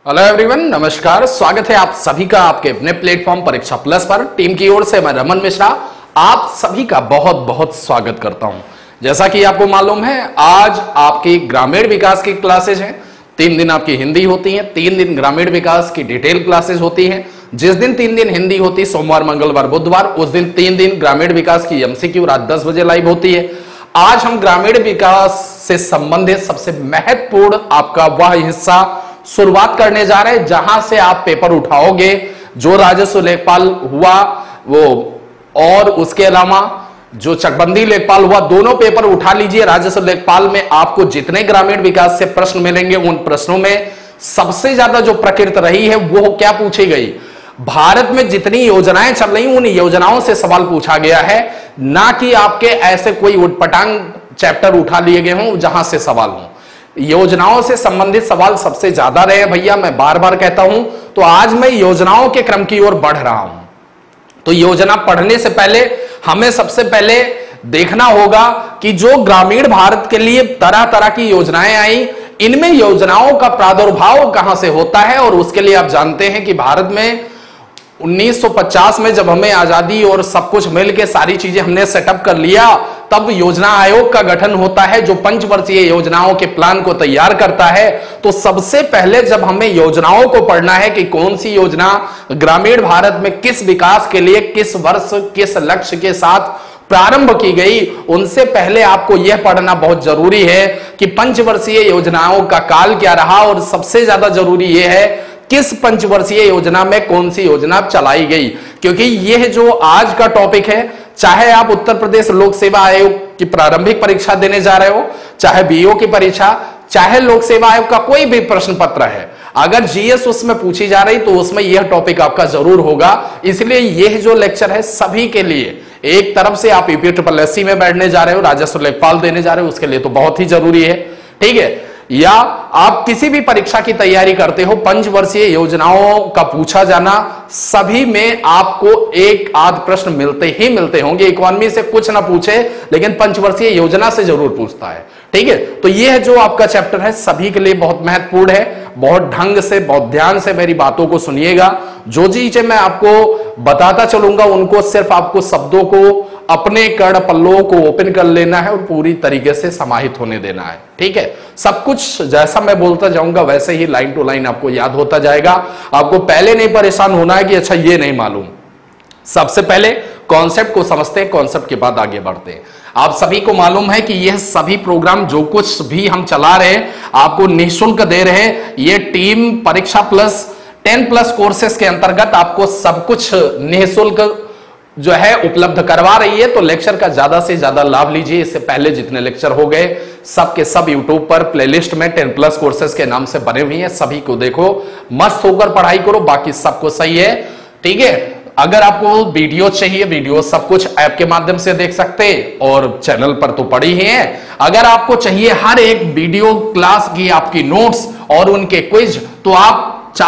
Hello everyone, नमस्कार। स्वागत है आप सभी का आपके अपने प्लेटफॉर्म परीक्षा प्लस पर। टीम की ओर से मैं रमन मिश्रा आप सभी का बहुत बहुत स्वागत करता हूं। जैसा कि आपको मालूम है, आज आपकी ग्रामीण विकास की क्लासेज हैं। 3 दिन आपकी हिंदी होती है, 3 दिन ग्रामीण विकास की डिटेल क्लासेज होती है। जिस दिन 3 दिन हिंदी होती, सोमवार मंगलवार बुधवार, उस दिन 3 दिन ग्रामीण विकास की एमसीक्यू रात 10 बजे लाइव होती है। आज हम ग्रामीण विकास से संबंधित सबसे महत्वपूर्ण आपका वह हिस्सा शुरुआत करने जा रहे हैं जहां से आप पेपर उठाओगे। जो राजस्व लेखपाल हुआ वो और उसके अलावा जो चकबंदी लेखपाल हुआ, दोनों पेपर उठा लीजिए। राजस्व लेखपाल में आपको जितने ग्रामीण विकास से प्रश्न मिलेंगे, उन प्रश्नों में सबसे ज्यादा जो प्रकृत रही है वो क्या पूछी गई, भारत में जितनी योजनाएं चल रही उन योजनाओं से सवाल पूछा गया है, ना कि आपके ऐसे कोई उटपटांग चैप्टर उठा लिए गए हों जहां से सवाल हो। योजनाओं से संबंधित सवाल सबसे ज्यादा रहे भैया, मैं बार बार कहता हूं। तो आज मैं योजनाओं के क्रम की ओर बढ़ रहा हूं। तो योजना पढ़ने से पहले हमें सबसे पहले देखना होगा कि जो ग्रामीण भारत के लिए तरह तरह की योजनाएं आई, इनमें योजनाओं का प्रादुर्भाव कहां से होता है। और उसके लिए आप जानते हैं कि भारत में 1950 में जब हमें आजादी और सब कुछ मिलकर सारी चीजें हमने सेटअप कर लिया, तब योजना आयोग का गठन होता है जो पंचवर्षीय योजनाओं के प्लान को तैयार करता है। तो सबसे पहले जब हमें योजनाओं को पढ़ना है कि कौन सी योजना ग्रामीण भारत में किस विकास के लिए किस वर्ष किस लक्ष्य के साथ प्रारंभ की गई, उनसे पहले आपको यह पढ़ना बहुत जरूरी है कि पंचवर्षीय योजनाओं का काल क्या रहा। और सबसे ज्यादा जरूरी यह है किस पंचवर्षीय योजना में कौन सी योजना चलाई गई, क्योंकि यह जो आज का टॉपिक है, चाहे आप उत्तर प्रदेश लोक सेवा आयोग की प्रारंभिक परीक्षा देने जा रहे हो, चाहे बीओ की परीक्षा, चाहे लोक सेवा आयोग का कोई भी प्रश्न पत्र है, अगर जीएस उसमें पूछी जा रही तो उसमें यह टॉपिक आपका जरूर होगा। इसलिए यह जो लेक्चर है सभी के लिए, एक तरफ से आप यूपीएससी में बैठने जा रहे हो, राजस्व लेखपाल देने जा रहे हो, उसके लिए तो बहुत ही जरूरी है। ठीक है, या आप किसी भी परीक्षा की तैयारी करते हो, पंचवर्षीय योजनाओं का पूछा जाना सभी में आपको एक आध प्रश्न मिलते ही मिलते होंगे। इकोनॉमी से कुछ ना पूछे लेकिन पंचवर्षीय योजना से जरूर पूछता है। ठीक है, तो यह जो आपका चैप्टर है सभी के लिए बहुत महत्वपूर्ण है। बहुत ढंग से बहुत ध्यान से मेरी बातों को सुनिएगा। जो चीजें मैं आपको बताता चलूंगा उनको सिर्फ आपको शब्दों को अपने कर्ण पल्लों को ओपन कर लेना है और पूरी तरीके से समाहित होने देना है। ठीक है, सब कुछ जैसा मैं बोलता जाऊंगा वैसे ही लाइन टू लाइन आपको याद होता जाएगा। आपको पहले नहीं परेशान होना है कि अच्छा ये नहीं मालूम। सबसे पहले कॉन्सेप्ट को समझते हैं, कॉन्सेप्ट के बाद आगे बढ़ते हैं। आप सभी को मालूम है कि यह सभी प्रोग्राम जो कुछ भी हम चला रहे हैं आपको निःशुल्क दे रहे हैं। यह टीम परीक्षा प्लस 10+ कोर्सेस के अंतर्गत आपको सब कुछ निःशुल्क जो है उपलब्ध करवा रही है। तो लेक्चर का ज्यादा से ज्यादा लाभ लीजिए। इससे पहले जितने लेक्चर हो गए सब के सब यूट्यूब पर प्लेलिस्ट में 10+ कोर्सेस के नाम से बने हुए हैं, सभी को देखो, मस्त होकर पढ़ाई करो, बाकी सब कुछ सही है। ठीक है, अगर आपको वीडियो चाहिए, वीडियो सब कुछ ऐप के माध्यम से देख सकते हैं और चैनल पर तो पड़ी ही है। अगर आपको चाहिए हर एक वीडियो क्लास की आपकी नोट्स और उनके क्विज, तो आप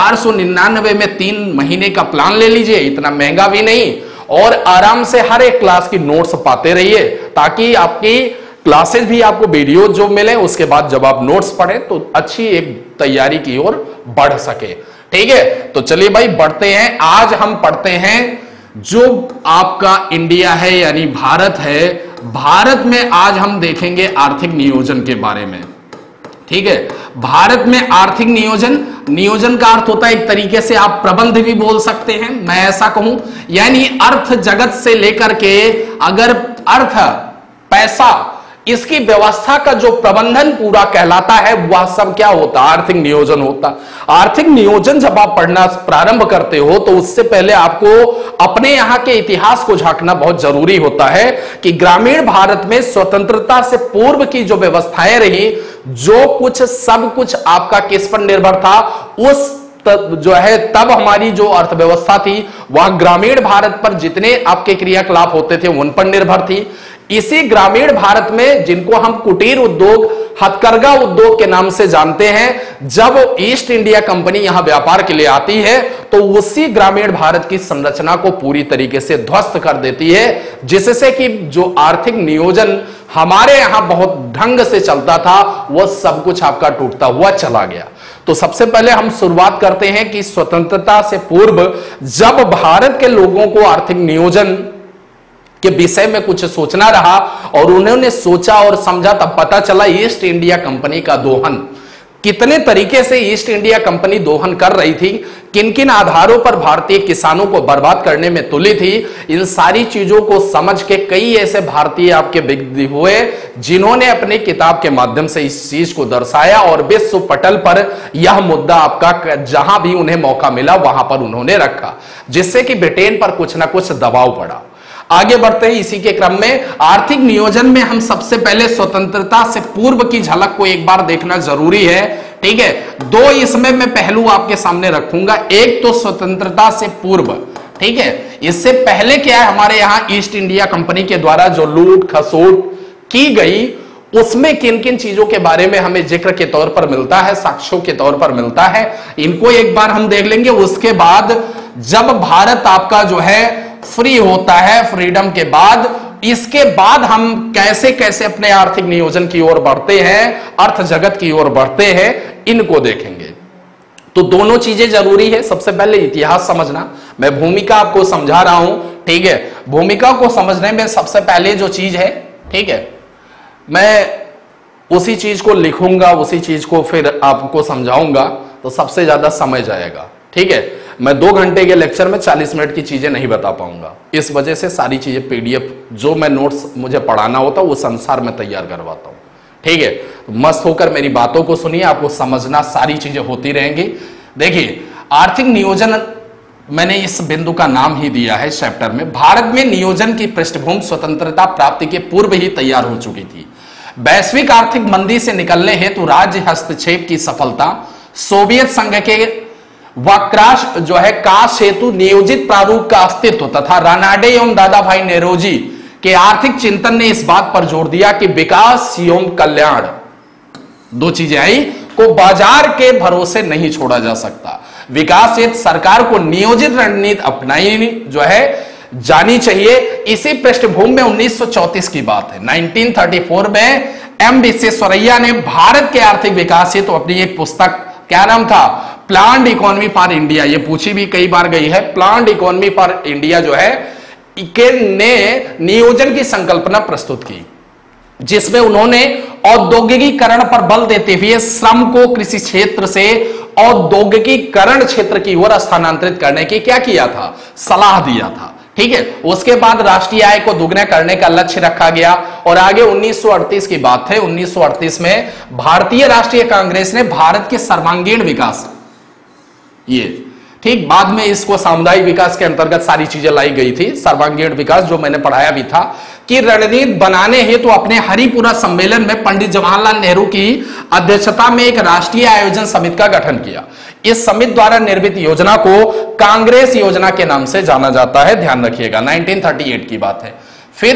499 में 3 महीने का प्लान ले लीजिए। इतना महंगा भी नहीं, और आराम से हर एक क्लास की नोट्स पाते रहिए ताकि आपकी क्लासेस भी आपको वीडियो जो मिले उसके बाद जब आप नोट्स पढ़े तो अच्छी एक तैयारी की ओर बढ़ सके। ठीक है, तो चलिए भाई बढ़ते हैं। आज हम पढ़ते हैं जो आपका इंडिया है यानी भारत है। भारत में आज हम देखेंगे आर्थिक नियोजन के बारे में। ठीक है, भारत में आर्थिक नियोजन, नियोजन का अर्थ होता है एक तरीके से आप प्रबंध भी बोल सकते हैं, मैं ऐसा कहूं, यानी अर्थ जगत से लेकर के अगर अर्थ पैसा इसकी व्यवस्था का जो प्रबंधन पूरा कहलाता है वह सब क्या होता है, आर्थिक नियोजन होता। आर्थिक नियोजन जब आप पढ़ना प्रारंभ करते हो तो उससे पहले आपको अपने यहां के इतिहास को झांकना बहुत जरूरी होता है कि ग्रामीण भारत में स्वतंत्रता से पूर्व की जो व्यवस्थाएं रही, जो कुछ सब कुछ आपका किस पर निर्भर था, उस जो है तब हमारी जो अर्थव्यवस्था थी वह ग्रामीण भारत पर जितने आपके क्रियाकलाप होते थे उन पर निर्भर थी। इसी ग्रामीण भारत में जिनको हम कुटीर उद्योग, हथकरघा उद्योग के नाम से जानते हैं, जब ईस्ट इंडिया कंपनी यहां व्यापार के लिए आती है तो उसी ग्रामीण भारत की संरचना को पूरी तरीके से ध्वस्त कर देती है, जिससे कि जो आर्थिक नियोजन हमारे यहां बहुत ढंग से चलता था वह सब कुछ आपका टूटता हुआ चला गया। तो सबसे पहले हम शुरुआत करते हैं कि स्वतंत्रता से पूर्व जब भारत के लोगों को आर्थिक नियोजन के विषय में कुछ सोचना रहा और उन्होंने सोचा और समझा, तब पता चला ईस्ट इंडिया कंपनी का दोहन कितने तरीके से ईस्ट इंडिया कंपनी दोहन कर रही थी, किन किन आधारों पर भारतीय किसानों को बर्बाद करने में तुली थी। इन सारी चीजों को समझ के कई ऐसे भारतीय आपके विद्वान हुए जिन्होंने अपनी किताब के माध्यम से इस चीज को दर्शाया और विश्व पटल पर यह मुद्दा आपका जहां भी उन्हें मौका मिला वहां पर उन्होंने रखा, जिससे कि ब्रिटेन पर कुछ ना कुछ दबाव पड़ा। आगे बढ़ते हैं इसी के क्रम में आर्थिक नियोजन में हम सबसे पहले स्वतंत्रता से पूर्व की झलक को एक बार देखना जरूरी है। ठीक है, दो इसमें मैं पहलू आपके सामने रखूंगा, एक तो स्वतंत्रता से पूर्व, ठीक है, इससे पहले क्या है हमारे यहां ईस्ट इंडिया कंपनी के द्वारा जो लूट खसोट की गई उसमें किन किन चीजों के बारे में हमें जिक्र के तौर पर मिलता है, साक्ष्यों के तौर पर मिलता है, इनको एक बार हम देख लेंगे। उसके बाद जब भारत आपका जो है फ्री होता है, फ्रीडम के बाद, इसके बाद हम कैसे कैसे अपने आर्थिक नियोजन की ओर बढ़ते हैं, अर्थ जगत की ओर बढ़ते हैं, इनको देखेंगे। तो दोनों चीजें जरूरी है। सबसे पहले इतिहास समझना, मैं भूमिका आपको समझा रहा हूं, ठीक है, भूमिका को समझने में सबसे पहले जो चीज है, ठीक है, मैं उसी चीज को लिखूंगा, उसी चीज को फिर आपको समझाऊंगा तो सबसे ज्यादा समय जाएगा। ठीक है, मैं 2 घंटे के लेक्चर में 40 मिनट की चीजें नहीं बता पाऊंगा, इस वजह से सारी चीजें पीडीएफ जो मैं नोट्स मुझे पढ़ाना होता है उस अनुसार मैं तैयार करवाता हूं। ठीक है, तो मस्त होकर मेरी बातों को सुनिए, आपको समझना सारी चीजें होती रहेंगी। देखिए, आर्थिक नियोजन मैंने इस बिंदु का नाम ही दिया है चैप्टर में। भारत में नियोजन की पृष्ठभूमि स्वतंत्रता प्राप्ति के पूर्व ही तैयार हो चुकी थी। वैश्विक आर्थिक मंदी से निकलने हेतु राज्य हस्तक्षेप की सफलता, सोवियत संघ के वक्राश जो है काश हेतु नियोजित प्रारूप का अस्तित्व तथा रानाडे एवं दादा भाई नेरोजी के आर्थिक चिंतन ने इस बात पर जोर दिया कि विकास एवं कल्याण, दो चीजें आई, को बाजार के भरोसे नहीं छोड़ा जा सकता। विकास हेतु सरकार को नियोजित रणनीति अपनाई जो है जानी चाहिए। इसी पृष्ठभूमि में 1934 की बात है, 1934 में एम विश्वेश्वरैया ने भारत के आर्थिक विकास हेतु अपनी एक पुस्तक, क्या नाम था, प्लान्ड इकोनॉमी फॉर इंडिया, ये पूछी भी कई बार गई है, प्लान्ड इकोनॉमी फॉर इंडिया जो है के ने नियोजन की संकल्पना प्रस्तुत की, जिसमें उन्होंने औद्योगिकीकरण पर बल देते हुए श्रम को कृषि क्षेत्र से औद्योगिकीकरण क्षेत्र की ओर स्थानांतरित करने की क्या किया था, सलाह दिया था। ठीक है, उसके बाद राष्ट्रीय आय को दुगना करने का लक्ष्य रखा गया और आगे 1938 की बात है, 1938 में भारतीय राष्ट्रीय कांग्रेस ने भारत के सर्वांगीण विकास, ये ठीक बाद में इसको सामुदायिक विकास के अंतर्गत सारी चीजें लाई गई थी, सर्वांगीण विकास जो मैंने पढ़ाया भी था, कि रणनीति बनाने हेतु अपने हरिपुरा सम्मेलन में पंडित जवाहरलाल नेहरू की अध्यक्षता में एक राष्ट्रीय आयोजन समिति का गठन किया। इस समिति द्वारा निर्मित योजना को कांग्रेस योजना के नाम से जाना जाता है, ध्यान रखिएगा, 1938 की बात है। फिर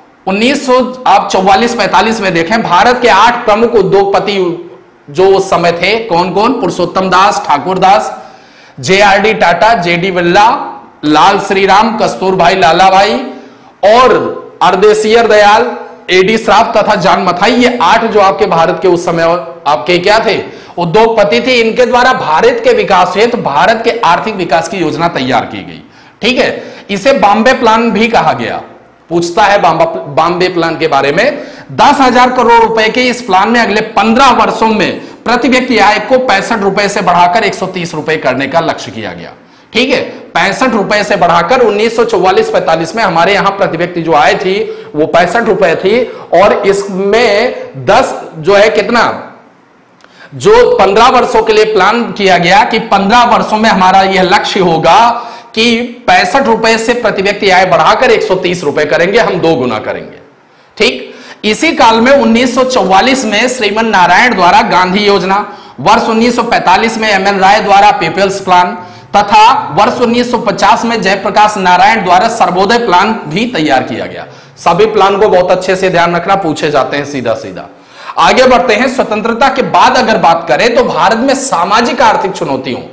1944-45 में देखें, भारत के 8 प्रमुख उद्योगपति जो उस समय थे, कौन कौन, पुरुषोत्तम दास, ठाकुर दास, JRD टाटा, JD बिरला, लाल श्रीराम, कस्तूरभाई लालाभाई और अर्देशियर दयाल, AD श्राफ तथा जॉन मथाई, ये 8 जो आपके भारत के उस समय आपके क्या थे, उद्योगपति थे। इनके द्वारा भारत के विकास हेतु भारत के आर्थिक विकास की योजना तैयार की गई। ठीक है, इसे बॉम्बे प्लान भी कहा गया, पूछता है बॉम्बे प्लान के बारे में। 10,000 करोड़ रुपए के इस प्लान में अगले 15 वर्षों में प्रति व्यक्ति आय को 65 रुपए से बढ़ाकर 130 रुपए करने का लक्ष्य किया गया। ठीक है, 65 रुपए से बढ़ाकर 1944-45 में हमारे यहां प्रति व्यक्ति जो आय थी वो 65 रुपए थी और इसमें 10 जो है कितना, जो 15 वर्षों के लिए प्लान किया गया कि 15 वर्षों में हमारा यह लक्ष्य होगा कि 65 रुपए से प्रति व्यक्ति आय बढ़ाकर 130 रुपए करेंगे, हम 2 गुना करेंगे। ठीक, इसी काल में 1944 में श्रीमन नारायण द्वारा गांधी योजना, वर्ष 1945 में MN राय द्वारा पीपल्स प्लान तथा वर्ष 1950 में जयप्रकाश नारायण द्वारा सर्वोदय प्लान भी तैयार किया गया। सभी प्लान को बहुत अच्छे से ध्यान रखना, पूछे जाते हैं सीधा सीधा। आगे बढ़ते हैं, स्वतंत्रता के बाद अगर बात करें तो भारत में सामाजिक आर्थिक चुनौतियों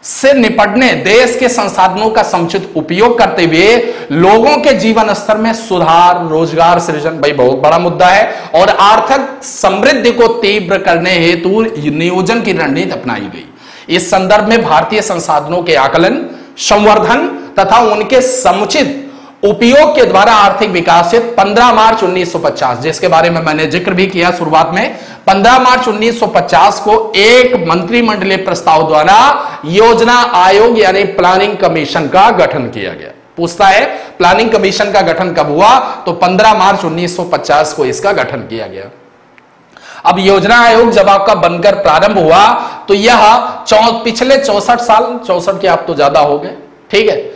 से निपटने देश के संसाधनों का समुचित उपयोग करते हुए लोगों के जीवन स्तर में सुधार, रोजगार सृजन, भाई बहुत बड़ा मुद्दा है, और आर्थिक समृद्धि को तीव्र करने हेतु नियोजन की रणनीति अपनाई गई। इस संदर्भ में भारतीय संसाधनों के आकलन, संवर्धन तथा उनके समुचित उपयोग के द्वारा आर्थिक विकास से 15 मार्च 1950, जिसके बारे में मैंने जिक्र भी किया शुरुआत में, 15 मार्च 1950 को एक मंत्रिमंडलीय प्रस्ताव द्वारा योजना आयोग यानी प्लानिंग कमीशन का गठन किया गया। पूछता है प्लानिंग कमीशन का गठन कब हुआ, तो 15 मार्च 1950 को इसका गठन किया गया। अब योजना आयोग जब आपका बनकर प्रारंभ हुआ तो यह पिछले 64 साल, 64 के आप तो ज्यादा हो गए, ठीक है,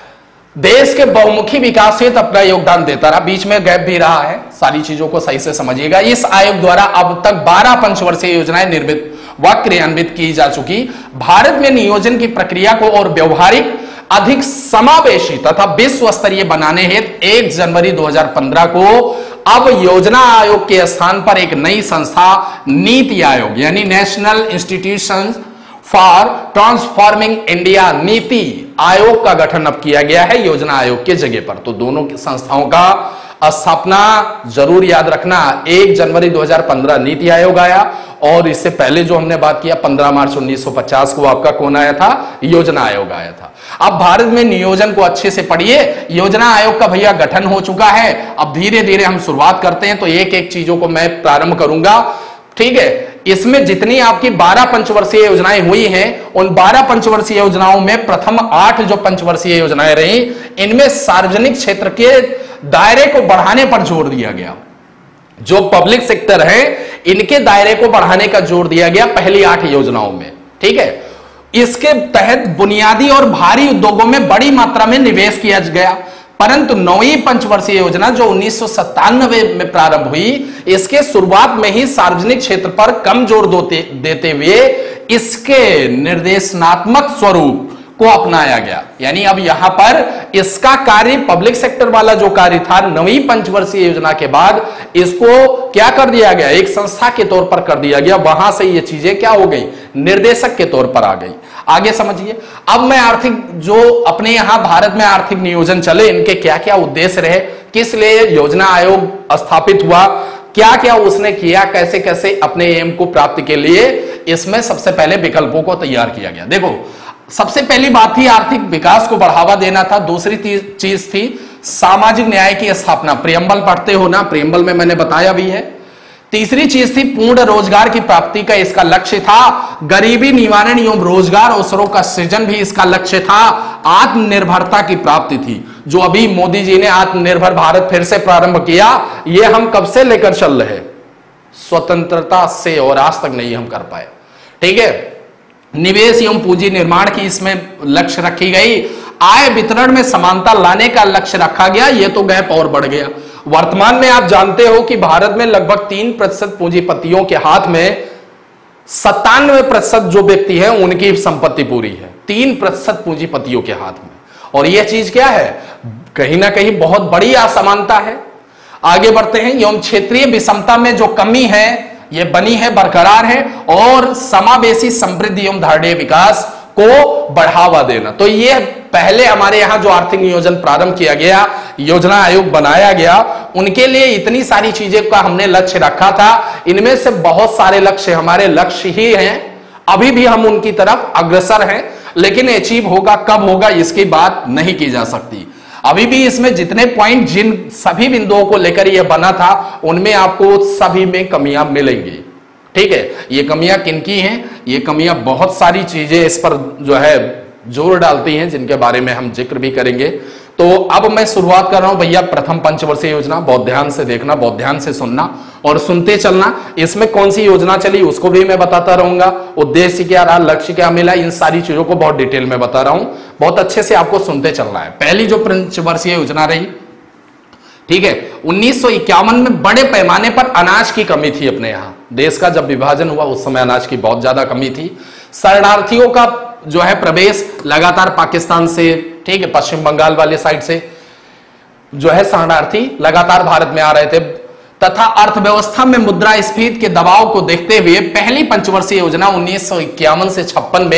देश के बहुमुखी विकास हेतु अपना योगदान देता रहा, बीच में गैप भी रहा है, सारी चीजों को सही से समझिएगा। इस आयोग द्वारा अब तक 12 पंचवर्षीय योजनाएं निर्मित व क्रियान्वित की जा चुकी। भारत में नियोजन की प्रक्रिया को और व्यवहारिक, अधिक समावेशी तथा विश्व स्तरीय बनाने हेतु 1 जनवरी 2015 को अब योजना आयोग के स्थान पर एक नई संस्था नीति आयोग यानी national institution for transforming India NITI Aayog का गठन अब किया गया है योजना आयोग के जगह पर। तो दोनों की संस्थाओं का स्थापना जरूर याद रखना, 1 जनवरी 2015 नीति आयोग आया, और इससे पहले जो हमने बात किया 15 मार्च 1950 को आपका कौन आया था, योजना आयोग आया था। अब भारत में नियोजन को अच्छे से पढ़िए, योजना आयोग का भैया गठन हो चुका है। अब धीरे धीरे हम शुरुआत करते हैं, तो एक एक चीजों को मैं प्रारंभ करूंगा, ठीक है। इसमें जितनी आपकी 12 पंचवर्षीय योजनाएं हुई हैं, उन 12 पंचवर्षीय योजनाओं में प्रथम 8 जो पंचवर्षीय योजनाएं रही, इनमें सार्वजनिक क्षेत्र के दायरे को बढ़ाने पर जोर दिया गया। जो पब्लिक सेक्टर है इनके दायरे को बढ़ाने का जोर दिया गया पहली 8 योजनाओं में, ठीक है। इसके तहत बुनियादी और भारी उद्योगों में बड़ी मात्रा में निवेश किया गया, परंतु 9वीं पंचवर्षीय योजना जो 1997 में प्रारंभ हुई, इसके शुरुआत में ही सार्वजनिक क्षेत्र पर कम जोर देते हुए इसके निर्देशनात्मक स्वरूप को अपनाया गया। यानी अब यहां पर इसका कार्य, पब्लिक सेक्टर वाला जो कार्य था 9वीं पंचवर्षीय योजना के बाद, इसको क्या कर दिया गया, एक संस्था के तौर पर कर दिया गया। वहां से ये चीजें क्या हो गई, निर्देशक के तौर पर आ गई। आगे समझिए। अब मैं आर्थिक, जो अपने यहां भारत में आर्थिक नियोजन चले, इनके क्या क्या उद्देश्य रहे, किस लिए योजना आयोग स्थापित हुआ, क्या क्या उसने किया, कैसे कैसे अपने एम को प्राप्ति के लिए, इसमें सबसे पहले विकल्पों को तैयार किया गया। देखो, सबसे पहली बात थी आर्थिक विकास को बढ़ावा देना था। दूसरी चीज थी सामाजिक न्याय की स्थापना। प्रियम्बल पढ़ते हो ना, प्रियम्बल में मैंने बताया भी है। तीसरी चीज थी पूर्ण रोजगार की प्राप्ति का इसका लक्ष्य था। गरीबी निवारण एवं रोजगार अवसरों का सृजन भी इसका लक्ष्य था। आत्मनिर्भरता की प्राप्ति थी, जो अभी मोदी जी ने आत्मनिर्भर भारत फिर से प्रारंभ किया। ये हम कब से लेकर चल रहे, स्वतंत्रता से, और आज तक नहीं हम कर पाए, ठीक है। निवेश एवं पूंजी निर्माण की इसमें लक्ष्य रखी गई। आय वितरण में समानता लाने का लक्ष्य रखा गया। ये तो गैप और बढ़ गया। वर्तमान में आप जानते हो कि भारत में लगभग 3% पूंजीपतियों के हाथ में 97% जो व्यक्ति हैं उनकी संपत्ति पूरी है, 3% पूंजीपतियों के हाथ में। और यह चीज क्या है, कहीं ना कहीं बहुत बड़ी असमानता है। आगे बढ़ते हैं। एवं क्षेत्रीय विषमता में जो कमी है ये बनी है, बरकरार है, और समावेशी समृद्धि एवं धारणीय विकास को बढ़ावा देना। तो ये पहले हमारे यहां जो आर्थिक नियोजन प्रारंभ किया गया, योजना आयोग बनाया गया, उनके लिए इतनी सारी चीजें का हमने लक्ष्य रखा था। इनमें से बहुत सारे लक्ष्य हमारे लक्ष्य ही हैं, अभी भी हम उनकी तरफ अग्रसर हैं, लेकिन अचीव होगा कब होगा इसकी बात नहीं की जा सकती। अभी भी इसमें जितने पॉइंट, जिन सभी बिंदुओं को लेकर यह बना था, उनमें आपको सभी में कमियां मिलेंगी, ठीक है। ये कमियां किनकी हैं, ये कमियां बहुत सारी चीजें इस पर जो है जोर डालती हैं, जिनके बारे में हम जिक्र भी करेंगे। तो अब मैं शुरुआत कर रहा हूं भैया प्रथम पंचवर्षीय योजना। बहुत ध्यान से देखना, बहुत ध्यान से सुनना और सुनते चलना। इसमें कौन सी योजना चली उसको भी मैं बताता रहूंगा, उद्देश्य क्या रहा, लक्ष्य क्या मिला, इन सारी चीजों को बहुत डिटेल में बता रहा हूं। बहुत अच्छे से आपको सुनते चलना है। पहली जो पंचवर्षीय योजना रही, ठीक है, 1951 में बड़े पैमाने पर अनाज की कमी थी अपने यहां। देश का जब विभाजन हुआ उस समय अनाज की बहुत ज्यादा कमी थी। शरणार्थियों का जो है प्रवेश लगातार पाकिस्तान से, ठीक है, पश्चिम बंगाल वाले साइड से जो है शरणार्थी लगातार भारत में आ रहे थे, तथा अर्थव्यवस्था में मुद्रास्फीति के दबाव को देखते हुए पहली पंचवर्षीय योजना 1951 से 56 में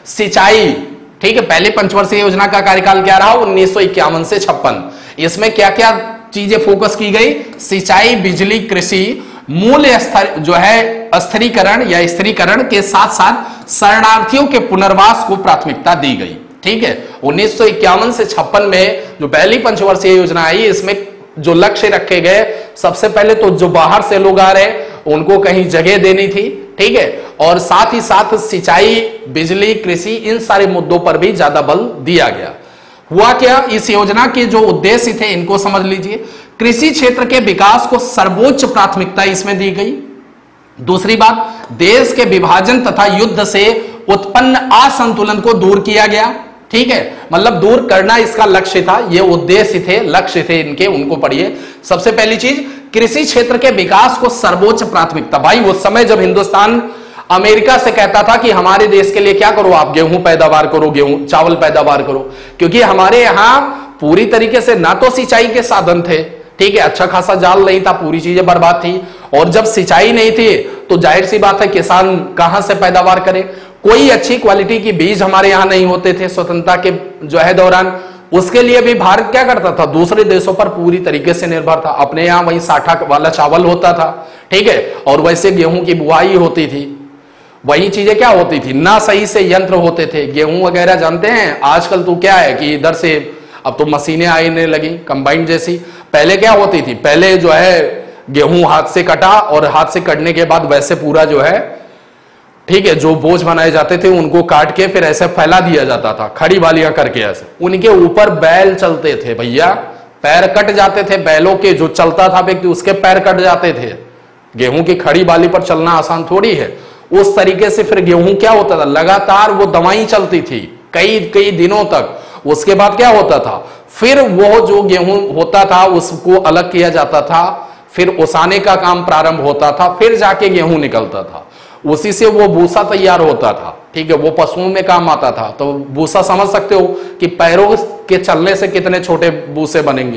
सिंचाई, ठीक है, पहले पंचवर्षीय योजना का कार्यकाल क्या रहा 1951 से 56। इसमें क्या क्या चीजें फोकस की गई, सिंचाई, बिजली, कृषि, मूल्य स्तर जो है अस्थिरीकरण या स्थिरीकरण के साथ साथ शरणार्थियों के पुनर्वास को प्राथमिकता दी गई। ठीक है, 1951 से 56 में जो पहली पंचवर्षीय योजना आई, इसमें जो लक्ष्य रखे गए, सबसे पहले तो जो बाहर से लोग आ रहे उनको कहीं जगह देनी थी, ठीक है, और साथ ही साथ सिंचाई, बिजली, कृषि, इन सारे मुद्दों पर भी ज्यादा बल दिया गया। हुआ क्या, इस योजना के जो उद्देश्य थे इनको समझ लीजिए। कृषि क्षेत्र के विकास को सर्वोच्च प्राथमिकता इसमें दी गई। दूसरी बात, देश के विभाजन तथा युद्ध से उत्पन्न असंतुलन को दूर किया गया। ठीक है, मतलब दूर करना इसका लक्ष्य था, ये उद्देश्य थे, लक्ष्य थे इनके, उनको पढ़िए। सबसे पहली चीज, कृषि क्षेत्र के विकास को सर्वोच्च प्राथमिकता। भाई उस समय जब हिंदुस्तान अमेरिका से कहता था कि हमारे देश के लिए क्या करो, आप गेहूं पैदावार करो, गेहूं चावल पैदावार करो, क्योंकि हमारे यहां पूरी तरीके से ना तो सिंचाई के साधन थे, ठीक है, अच्छा खासा जाल नहीं था, पूरी चीजें बर्बाद थी, और जब सिंचाई नहीं थी तो जाहिर सी बात है किसान कहां से पैदावार करे। कोई अच्छी क्वालिटी की बीज हमारे यहां नहीं होते थे स्वतंत्रता के जो है दौरान। उसके लिए भी भारत क्या करता था, दूसरे देशों पर पूरी तरीके से निर्भर था। अपने यहां वही साठा वाला चावल होता था, ठीक है, और वैसे गेहूं की बुआई होती थी, वही चीजें क्या होती थी, ना सही से यंत्र होते थे। गेहूं वगैरह जानते हैं आजकल तो क्या है कि इधर से अब तो मशीनें आने लगी कंबाइन जैसी। पहले क्या होती थी, पहले जो है गेहूं हाथ से कटा, और हाथ से कटने के बाद वैसे पूरा जो है, ठीक है, जो बोझ बनाए जाते थे उनको काट के फिर ऐसे फैला दिया जाता था, खड़ी बालियां करके ऐसे, उनके ऊपर बैल चलते थे। भैया पैर कट जाते थे बैलों के, जो चलता था व्यक्ति उसके पैर कट जाते थे। गेहूं की खड़ी बाली पर चलना आसान थोड़ी है। उस तरीके से फिर गेहूं क्या होता था, लगातार वो दवाई चलती थी कई कई दिनों तक। उसके बाद क्या होता था, फिर वो जो गेहूं होता था उसको अलग किया जाता था, फिर ओसाने का काम प्रारंभ होता था, फिर जाके गेहूं निकलता था, उसी से वो भूसा तैयार होता था। ठीक है, वो पशुओं में काम आता था। तो भूसा समझ सकते हो कि पैरों के चलने से कितने छोटे भूसे बनेंगे।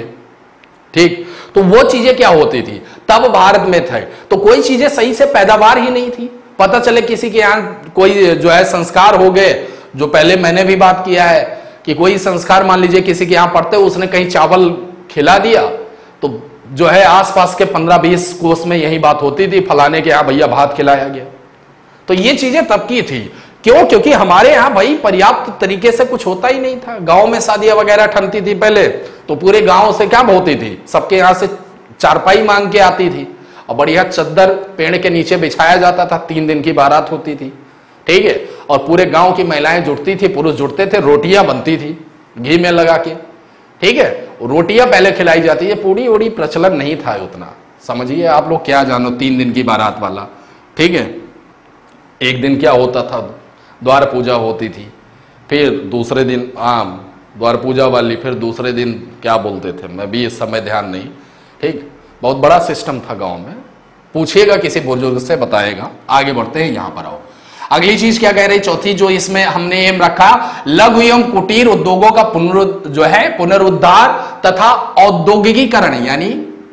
ठीक, तो वो चीजें क्या होती थी तब भारत में थे, तो कोई चीजें सही से पैदावार ही नहीं थी। पता चले किसी के यहां कोई जो है संस्कार हो गए, जो पहले मैंने भी बात किया है कि कोई संस्कार मान लीजिए किसी के यहां पढ़ते, उसने कहीं चावल खिला दिया, तो जो है आसपास के 15-20 कोस में यही बात होती थी, फलाने के यहां भैया भात खिलाया गया। तो ये चीजें तब की थी, क्यों, क्योंकि हमारे यहां भाई पर्याप्त तरीके से कुछ होता ही नहीं था। गांव में शादियां वगैरह ठनती थी पहले, तो पूरे गांव से क्या होती थी, सबके यहां से चारपाई मांग के आती थी, और बढ़िया चद्दर पेड़ के नीचे बिछाया जाता था, 3 दिन की बारात होती थी, ठीक है, और पूरे गांव की महिलाएं जुटती थी, पुरुष जुटते थे, रोटियां बनती थी घी में लगा के, ठीक है, रोटियां पहले खिलाई जाती है, पूड़ी उड़ी प्रचलन नहीं था उतना। समझिए आप लोग क्या जानो 3 दिन की बारात वाला, ठीक है। एक दिन क्या होता था, द्वार पूजा होती थी, फिर दूसरे दिन आम द्वार पूजा वाली, फिर दूसरे दिन क्या बोलते थे, मैं भी इस समय ध्यान नहीं, ठीक, बहुत बड़ा सिस्टम था गांव में। पूछिएगा किसी बुजुर्ग से, बताएगा। आगे बढ़ते हैं, यहां पर आओ। अगली चीज क्या कह रही, चौथी जो इसमें हमने एम रखा, लघु एवं कुटीर उद्योगों का पुनरुद्धार तथा औद्योगिकीकरण, यानी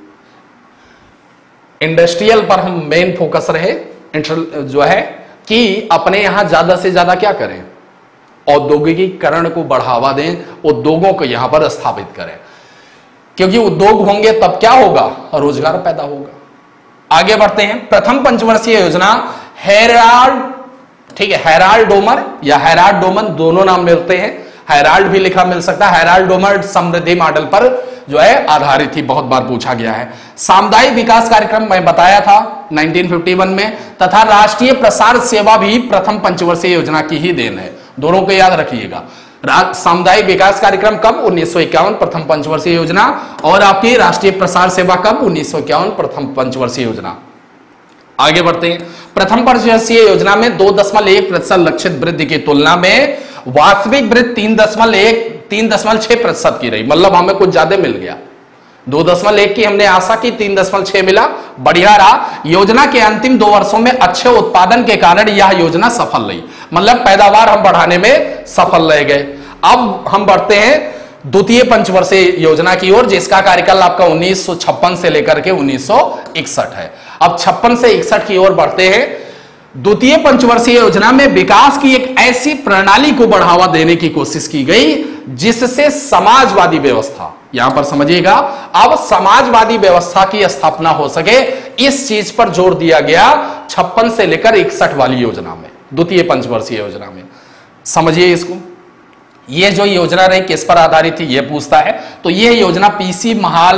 इंडस्ट्रियल पर हम मेन फोकस रहे, जो है कि अपने यहां ज्यादा से ज्यादा क्या करें, औद्योगिकीकरण को बढ़ावा दें, उद्योगों को यहां पर स्थापित करें, क्योंकि उद्योग होंगे तब क्या होगा, रोजगार पैदा होगा। आगे बढ़ते हैं। प्रथम पंचवर्षीय योजना हेराल्ड, ठीक है, हेराल्ड डोमर या हेराल्ड डोमन दोनों नाम मिलते हैं, हेराल्ड भी लिखा मिल सकता है। हेराल्ड डोमर समृद्धि मॉडल पर जो है आधारित थी, बहुत बार पूछा गया है। सामुदायिक विकास कार्यक्रम मैं बताया था 1951 में, तथा राष्ट्रीय प्रसार सेवा भी प्रथम पंचवर्षीय योजना की ही देन है, दोनों को याद रखिएगा। सामुदायिक विकास कार्यक्रम कब, 1951 प्रथम पंचवर्षीय योजना, और आपकी राष्ट्रीय प्रसार सेवा कब, 1951 प्रथम पंचवर्षीय योजना। आगे बढ़ते हैं। प्रथम पंचवर्षीय योजना में 2.1% लक्षित वृद्धि की तुलना में वास्तविक वृद्धि 3.6% की रही, मतलब हमें कुछ ज्यादा मिल गया। 2.1 की हमने आशा की, 3.6 मिला, बढ़िया रहा। योजना के अंतिम 2 वर्षों में अच्छे उत्पादन के कारण यह योजना सफल रही, मतलब पैदावार हम बढ़ाने में सफल रह गए। अब हम बढ़ते हैं द्वितीय पंचवर्षीय योजना की ओर, जिसका कार्यकाल आपका 1956 से लेकर के 1961 है। अब 56 से 61 की ओर बढ़ते हैं। द्वितीय पंचवर्षीय योजना में विकास की एक ऐसी प्रणाली को बढ़ावा देने की कोशिश की गई जिससे समाजवादी व्यवस्था, यहां पर समझिएगा, अब समाजवादी व्यवस्था की स्थापना हो सके, इस चीज पर जोर दिया गया 56 से लेकर 61 वाली योजना में, द्वितीय पंचवर्षीय योजना में। समझिए इसको, ये जो योजना रही किस पर आधारित थी, ये पूछता है। तो ये योजना पीसी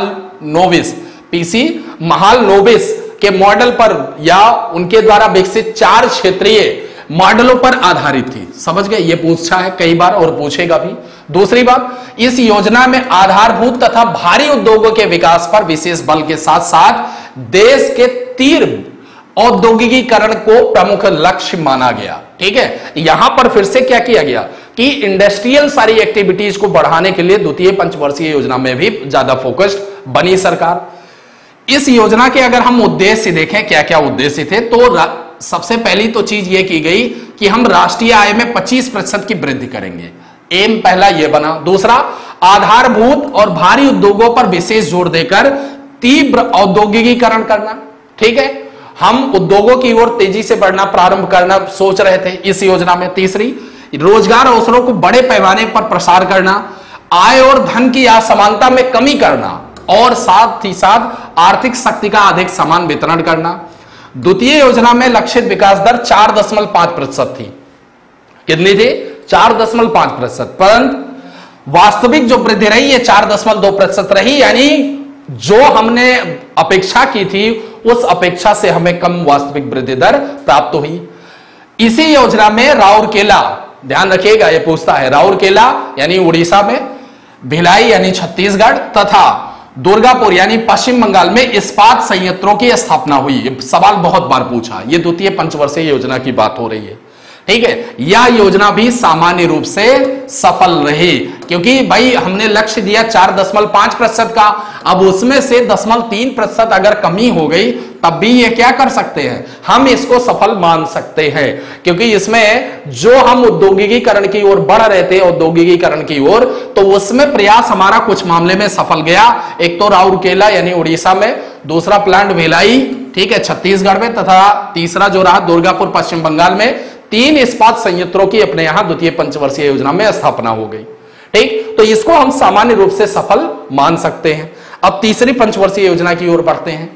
महालनोबिस के मॉडल पर या उनके द्वारा विकसित 4 क्षेत्रीय मॉडलों पर आधारित थी। समझ गए, ये पूछा है कई बार और पूछेगा भी। दूसरी बात, इस योजना में आधारभूत तथा भारी उद्योगों के विकास पर विशेष बल के साथ साथ देश के तीव्र औद्योगिकीकरण को प्रमुख लक्ष्य माना गया। ठीक है, यहां पर फिर से क्या किया गया कि इंडस्ट्रियल सारी एक्टिविटीज को बढ़ाने के लिए द्वितीय पंचवर्षीय योजना में भी ज्यादा फोकस्ड बनी सरकार। इस योजना के अगर हम उद्देश्य देखें, क्या क्या उद्देश्य थे, तो सबसे पहली तो चीज यह की गई कि हम राष्ट्रीय आय में 25% की वृद्धि करेंगे। एम पहला यह बना। दूसरा, आधारभूत और भारी उद्योगों पर विशेष जोर देकर तीव्र औद्योगिकीकरण करना। ठीक है, हम उद्योगों की ओर तेजी से बढ़ना प्रारंभ करना सोच रहे थे इस योजना में। तीसरी, रोजगार अवसरों को बड़े पैमाने पर प्रसार करना, आय और धन की असमानता में कमी करना और साथ ही साथ आर्थिक शक्ति का अधिक समान वितरण करना। द्वितीय योजना में लक्षित विकास दर 4.5% थी। कितनी थी? 4.5%। परंतु वास्तविक जो वृद्धि रही ये 4.2% रही, यानी जो हमने अपेक्षा की थी उस अपेक्षा से हमें कम वास्तविक वृद्धि दर प्राप्त हुई। इसी योजना में राउरकेला, ध्यान रखिएगा ये पूछता है, राउरकेला यानी उड़ीसा में, भिलाई यानी छत्तीसगढ़ तथा दुर्गापुर यानी पश्चिम बंगाल में इस्पात संयंत्रों की स्थापना हुई। ये सवाल बहुत बार पूछा, ये द्वितीय पंचवर्षीय योजना की बात हो रही है। ठीक है, यह योजना भी सामान्य रूप से सफल रही क्योंकि भाई हमने लक्ष्य दिया 4.5% का, अब उसमें से 0.3% अगर कमी हो गई तब भी ये क्या कर सकते हैं, हम इसको सफल मान सकते हैं क्योंकि इसमें जो हम औद्योगिकीकरण की ओर बढ़ रहे थे, औद्योगिकीकरण की ओर, तो उसमें प्रयास हमारा कुछ मामले में सफल गया। एक तो राउरकेला यानी उड़ीसा में, दूसरा प्लांट भिलाई, ठीक है, छत्तीसगढ़ में, तथा तीसरा जो रहा दुर्गापुर पश्चिम बंगाल में। 3 इस्पात संयंत्रों की अपने यहां द्वितीय पंचवर्षीय योजना में स्थापना हो गई। ठीक, तो इसको हम सामान्य रूप से सफल मान सकते हैं। अब तीसरी पंचवर्षीय योजना की ओर बढ़ते हैं,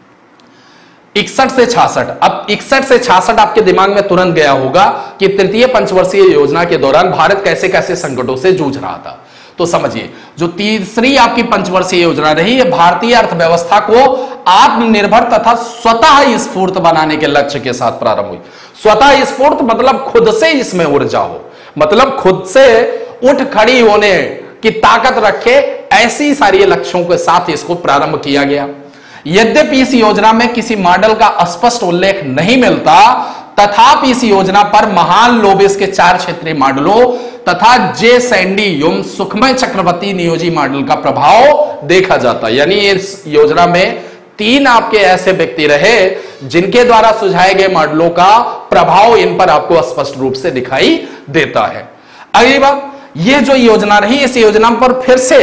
61 से 66। अब 61 से 66 आपके दिमाग में तुरंत गया होगा कि तृतीय पंचवर्षीय योजना के दौरान भारत कैसे कैसे संकटों से जूझ रहा था। तो समझिए, जो तीसरी आपकी पंचवर्षीय योजना रही है भारतीय अर्थव्यवस्था को आत्मनिर्भर तथा स्वतः स्फूर्त बनाने के लक्ष्य के साथ प्रारंभ हुई। स्वतः स्फूर्त मतलब खुद से इसमें ऊर्जा हो, मतलब खुद से उठ खड़ी होने की ताकत रखे, ऐसी सारी लक्ष्यों के साथ इसको प्रारंभ किया गया। यद्यपि इस योजना में किसी मॉडल का स्पष्ट उल्लेख नहीं मिलता, तथापि इस योजना पर महालनोबिस के 4 क्षेत्रीय मॉडलों तथा जे सैंडी एवं सुखमय चक्रवर्ती नियोजी मॉडल का प्रभाव देखा जाता है। यानी इस योजना में 3 आपके ऐसे व्यक्ति रहे जिनके द्वारा सुझाए गए मॉडलों का प्रभाव इन पर आपको स्पष्ट रूप से दिखाई देता है। अगली बात, यह जो योजना रही, इस योजना पर फिर से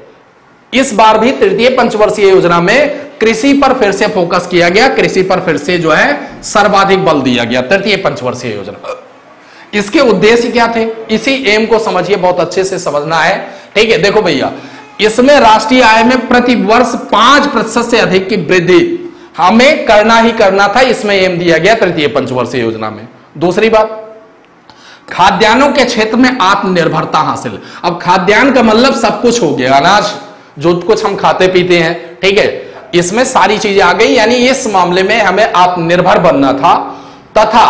इस बार भी तृतीय पंचवर्षीय योजना में कृषि पर फिर से फोकस किया गया, कृषि पर फिर से जो है सर्वाधिक बल दिया गया तृतीय पंचवर्षीय योजना। इसके उद्देश्य क्या थे, इसी एम को समझिए, बहुत अच्छे से समझना है। ठीक है, देखो भैया, इसमें राष्ट्रीय आय में प्रति वर्ष 5% से अधिक की वृद्धि हमें करना ही करना था, इसमें एम दिया गया तृतीय पंचवर्षीय योजना में। दूसरी बात, खाद्यान्नों के क्षेत्र में आत्मनिर्भरता हासिल। अब खाद्यान्न का मतलब सब कुछ हो गया, अनाज जो कुछ हम खाते पीते हैं, ठीक है, इसमें सारी चीजें आ गई, यानी इस मामले में हमें आत्मनिर्भर बनना था तथा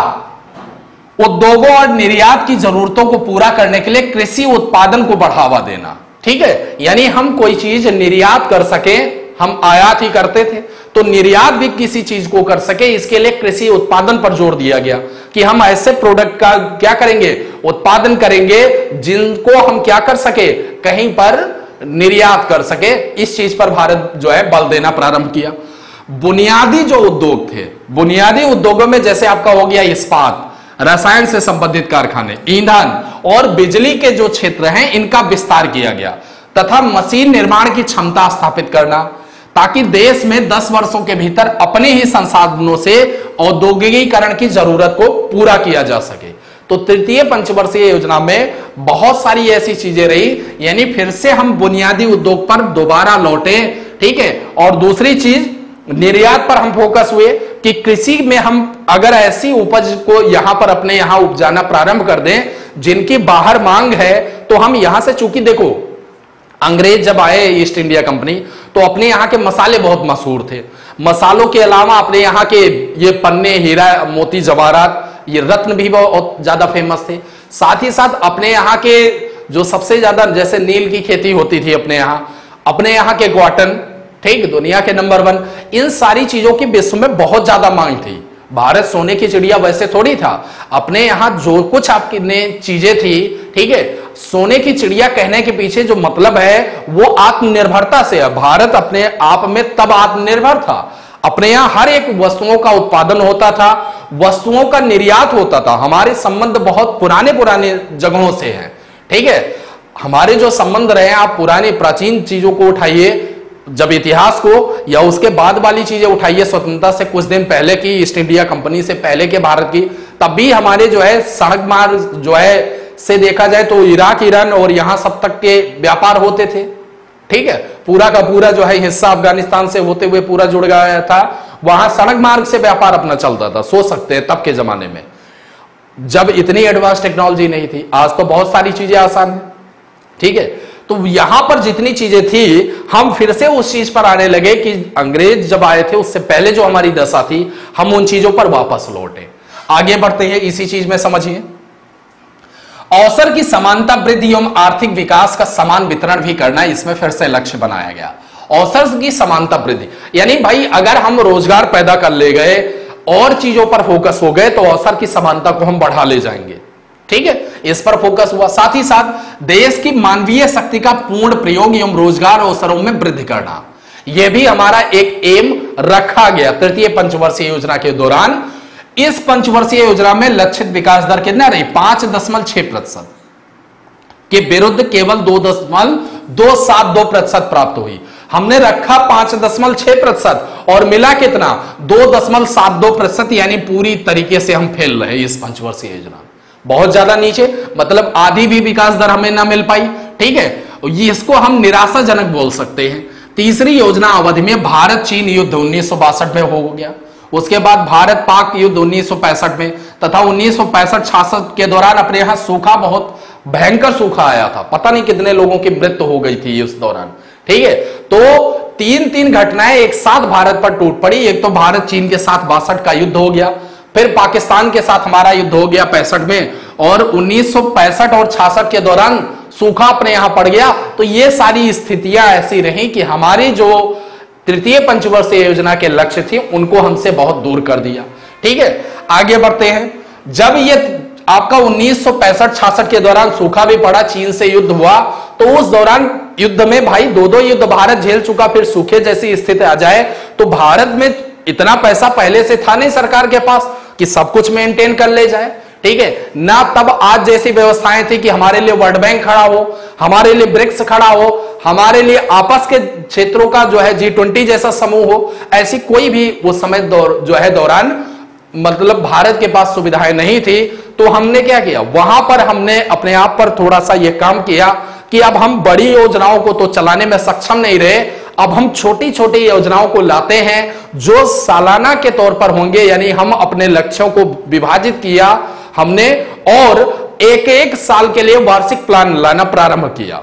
उद्योगों और निर्यात की जरूरतों को पूरा करने के लिए कृषि उत्पादन को बढ़ावा देना। ठीक है, यानी हम कोई चीज निर्यात कर सके, हम आयात ही करते थे, तो निर्यात भी किसी चीज को कर सके, इसके लिए कृषि उत्पादन पर जोर दिया गया कि हम ऐसे प्रोडक्ट का क्या करेंगे, उत्पादन करेंगे जिनको हम क्या कर सके, कहीं पर निर्यात कर सके। इस चीज पर भारत जो है बल देना प्रारंभ किया। बुनियादी जो उद्योग थे, बुनियादी उद्योगों में जैसे आपका हो गया इस्पात, रसायन से संबंधित कारखाने, ईंधन और बिजली के जो क्षेत्र हैं इनका विस्तार किया गया तथा मशीन निर्माण की क्षमता स्थापित करना ताकि देश में 10 वर्षों के भीतर अपने ही संसाधनों से औद्योगिकीकरण की जरूरत को पूरा किया जा सके। तो तृतीय पंचवर्षीय योजना में बहुत सारी ऐसी चीजें रही, यानी फिर से हम बुनियादी उद्योग पर दोबारा लौटे, ठीक है। और दूसरी चीज, निर्यात पर हम फोकस हुए कि कृषि में हम अगर ऐसी उपज को यहां पर अपने यहां उपजाना प्रारंभ कर दें जिनकी बाहर मांग है, तो हम यहां से, चूंकि देखो अंग्रेज जब आए ईस्ट इंडिया कंपनी, तो अपने यहां के मसाले बहुत मशहूर थे। मसालों के अलावा अपने यहां के ये पन्ने, हीरा मोती जवाहरात, ये रत्न भी बहुत ज्यादा फेमस थे। साथ ही साथ अपने यहाँ के जो सबसे ज्यादा, जैसे नील की खेती होती थी अपने यहाँ के कॉटन, ठीक, दुनिया के नंबर 1, इन सारी चीजों की विश्व में बहुत ज्यादा मांग थी। भारत सोने की चिड़िया वैसे थोड़ी था, अपने यहाँ जो कुछ आपकी चीजें थी, ठीक है, सोने की चिड़िया कहने के पीछे जो मतलब है वो आत्मनिर्भरता से है। भारत अपने आप में तब आत्मनिर्भर था, अपने यहां हर एक वस्तुओं का उत्पादन होता था, वस्तुओं का निर्यात होता था। हमारे संबंध बहुत पुराने जगहों से हैं, ठीक है। हमारे जो संबंध रहे हैं, आप पुरानी प्राचीन चीजों को उठाइए, जब इतिहास को, या उसके बाद वाली चीजें उठाइए, स्वतंत्रता से कुछ दिन पहले की, ईस्ट इंडिया कंपनी से पहले के भारत की, तब भी हमारे जो है सड़क मार्ग जो है से देखा जाए तो इराक, ईरान और यहां सब तक के व्यापार होते थे, ठीक है। पूरा का पूरा जो है हिस्सा अफगानिस्तान से होते हुए पूरा जुड़ गया था, वहां सड़क मार्ग से व्यापार अपना चलता था। सोच सकते हैं तब के जमाने में जब इतनी एडवांस टेक्नोलॉजी नहीं थी। आज तो बहुत सारी चीजें आसान है, ठीक है। तो यहां पर जितनी चीजें थी, हम फिर से उस चीज पर आने लगे कि अंग्रेज जब आए थे उससे पहले जो हमारी दशा थी, हम उन चीजों पर वापस लौटे। आगे बढ़ते हैं, इसी चीज में समझिए, अवसर की समानता वृद्धि एवं आर्थिक विकास का समान वितरण भी करना, इसमें फिर से लक्ष्य बनाया गया। अवसर की समानता वृद्धि, यानी भाई अगर हम रोजगार पैदा कर ले गए और चीजों पर फोकस हो गए तो अवसर की समानता को हम बढ़ा ले जाएंगे, ठीक है। इस पर फोकस हुआ। साथ ही साथ देश की मानवीय शक्ति का पूर्ण प्रयोग एवं रोजगार अवसरों में वृद्धि करना, यह भी हमारा एक एम रखा गया तृतीय पंचवर्षीय योजना के दौरान। इस पंचवर्षीय योजना में लक्षित विकास दर कितना रही? 5.6% के विरुद्ध केवल 2.272% प्राप्त हुई। हमने रखा 5.6% और मिला कितना? 2.72%, यानी पूरी तरीके से हम फेल रहे इस पंचवर्षीय योजना, बहुत ज्यादा नीचे, मतलब आधी भी विकास दर हमें ना मिल पाई, ठीक है। इसको हम निराशाजनक बोल सकते हैं। तीसरी योजना अवधि में भारत चीन युद्ध 1962 में हो गया, उसके बाद भारत पाक युद्ध 1965 में, तथा 1965-66 के दौरान अपने यहां सूखा, बहुत भयंकर सूखा आया था, पता नहीं कितने लोगों की मृत्यु हो गई थी उस दौरान, ठीक है। तो तीन घटनाएं एक साथ भारत पर टूट पड़ी। एक तो भारत चीन के साथ 62 का युद्ध हो गया, फिर पाकिस्तान के साथ हमारा युद्ध हो गया 65 में, और 1965 और 66 के दौरान सूखा अपने यहां पड़ गया। तो ये सारी स्थितियां ऐसी रही कि हमारी जो तृतीय पंचवर्षीय योजना के लक्ष्य थे उनको हमसे बहुत दूर कर दिया, ठीक है। आगे बढ़ते हैं। जब ये आपका 1965-66 के दौरान सूखा भी पड़ा, चीन से युद्ध हुआ, तो उस दौरान युद्ध में भाई दो युद्ध भारत झेल चुका, फिर सूखे जैसी स्थिति आ जाए तो भारत में इतना पैसा पहले से था नहीं सरकार के पास कि सब कुछ मेंटेन कर ले जाए, ठीक है ना। तब आज जैसी व्यवस्थाएं थी कि हमारे लिए वर्ल्ड बैंक खड़ा हो, हमारे लिए ब्रिक्स खड़ा हो, हमारे लिए आपस के क्षेत्रों का जो है G20 जैसा समूह हो, ऐसी कोई भी उस समय जो है दौरान मतलब भारत के पास सुविधाएं नहीं थी। तो हमने क्या किया, वहां पर हमने अपने आप पर थोड़ा सा यह काम किया कि अब हम बड़ी योजनाओं को तो चलाने में सक्षम नहीं रहे, अब हम छोटी छोटी योजनाओं को लाते हैं जो सालाना के तौर पर होंगे, यानी हम अपने लक्ष्यों को विभाजित किया हमने, और एक साल के लिए वार्षिक प्लान लाना प्रारंभ किया।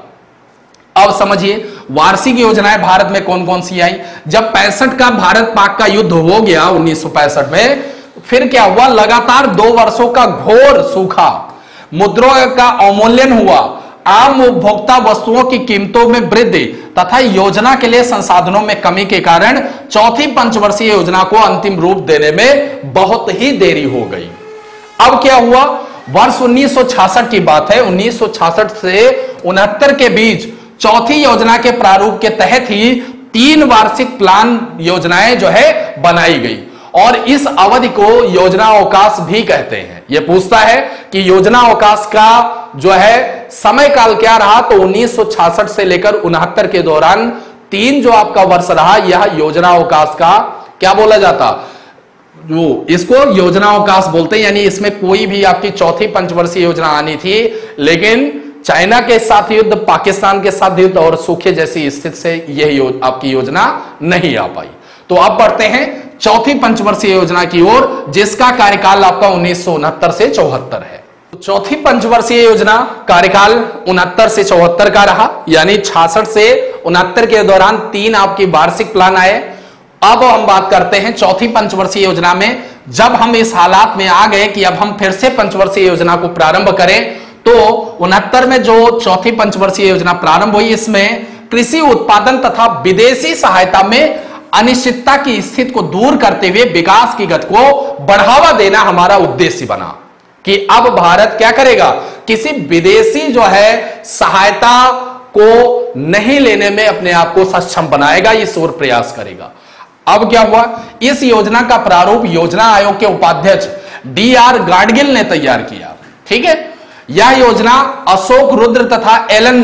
अब समझिए वार्षिक योजनाएं भारत में कौन कौन सी आई। जब 65 का भारत पाक का युद्ध हो गया 1965 में, फिर क्या हुआ, लगातार 2 वर्षों का घोर सूखा, मुद्राओं का अवमूल्यन हुआ, आम उपभोक्ता वस्तुओं की कीमतों में वृद्धि तथा योजना के लिए संसाधनों में कमी के कारण चौथी पंचवर्षीय योजना को अंतिम रूप देने में बहुत ही देरी हो गई। अब क्या हुआ, वर्ष 1966 की बात है, 1966 से 69 के बीच चौथी योजना के प्रारूप के तहत ही 3 वार्षिक प्लान योजनाएं जो है बनाई गई, और इस अवधि को योजना अवकाश भी कहते हैं। यह पूछता है कि योजना अवकाश का जो है समय काल क्या रहा, तो 1966 से लेकर 69 के दौरान 3 जो आपका वर्ष रहा, यह योजना अवकाश का क्या बोला जाता, जो इसको योजना अवकाश बोलते हैं। यानी इसमें कोई भी आपकी चौथी पंचवर्षीय योजना आनी थी, लेकिन चाइना के साथ युद्ध, पाकिस्तान के साथ युद्ध और सूखे जैसी स्थिति से यह आपकी योजना नहीं आ पाई। तो अब बढ़ते हैं चौथी पंचवर्षीय योजना की ओर, जिसका कार्यकाल आपका 1969 से 74 है। चौथी पंचवर्षीय योजना कार्यकाल 69 से 74 का रहा, यानी 66 से 69 के दौरान 3 आपकी वार्षिक प्लान आए। अब हम बात करते हैं चौथी पंचवर्षीय योजना में, जब हम इस हालात में आ गए कि अब हम फिर से पंचवर्षीय योजना को प्रारंभ करें, तो 69 में जो चौथी पंचवर्षीय योजना प्रारंभ हुई, इसमें कृषि उत्पादन तथा विदेशी सहायता में अनिश्चितता की स्थिति को दूर करते हुए विकास की गति को बढ़ावा देना हमारा उद्देश्य बना कि अब भारत क्या करेगा, किसी विदेशी जो है सहायता को नहीं लेने में अपने आप को सक्षम बनाएगा, इस ओर प्रयास करेगा। अब क्या हुआ, इस योजना का प्रारूप योजना आयोग के उपाध्यक्ष DR गाडगिल ने तैयार किया। ठीक है, यह योजना अशोक रुद्र तथा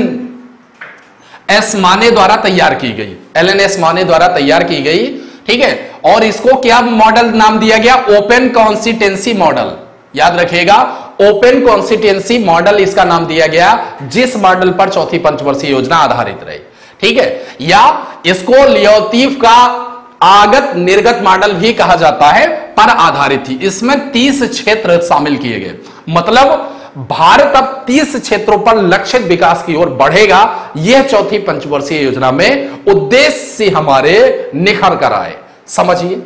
LNS माने द्वारा तैयार की गई, LNS माने द्वारा तैयार की गई। ठीक है, और इसको क्या मॉडल नाम दिया गया, ओपन कॉन्स्टिट्यूंसी मॉडल। याद रखिएगा, ओपन कॉन्स्टिट्यूंसी मॉडल इसका नाम दिया गया, जिस मॉडल पर चौथी पंचवर्षीय योजना आधारित रही। ठीक है, या इसको लियोतीफ का आगत निर्गत मॉडल भी कहा जाता है, पर आधारित थी। इसमें 30 क्षेत्र शामिल किए गए, मतलब भारत अब 30 क्षेत्रों पर लक्षित विकास की ओर बढ़ेगा। यह चौथी पंचवर्षीय योजना में उद्देश्य हमारे निखर कर आए। समझिए,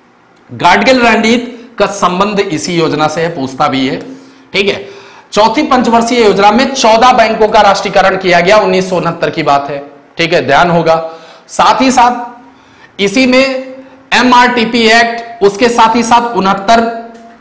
गाडगिल रणनीति का संबंध इसी योजना से है, पूछता भी है। ठीक है, चौथी पंचवर्षीय योजना में 14 बैंकों का राष्ट्रीयकरण किया गया, 1969 की बात है। ठीक है, ध्यान होगा। साथ ही साथ इसी में MRTP एक्ट, उसके साथ ही साथ 69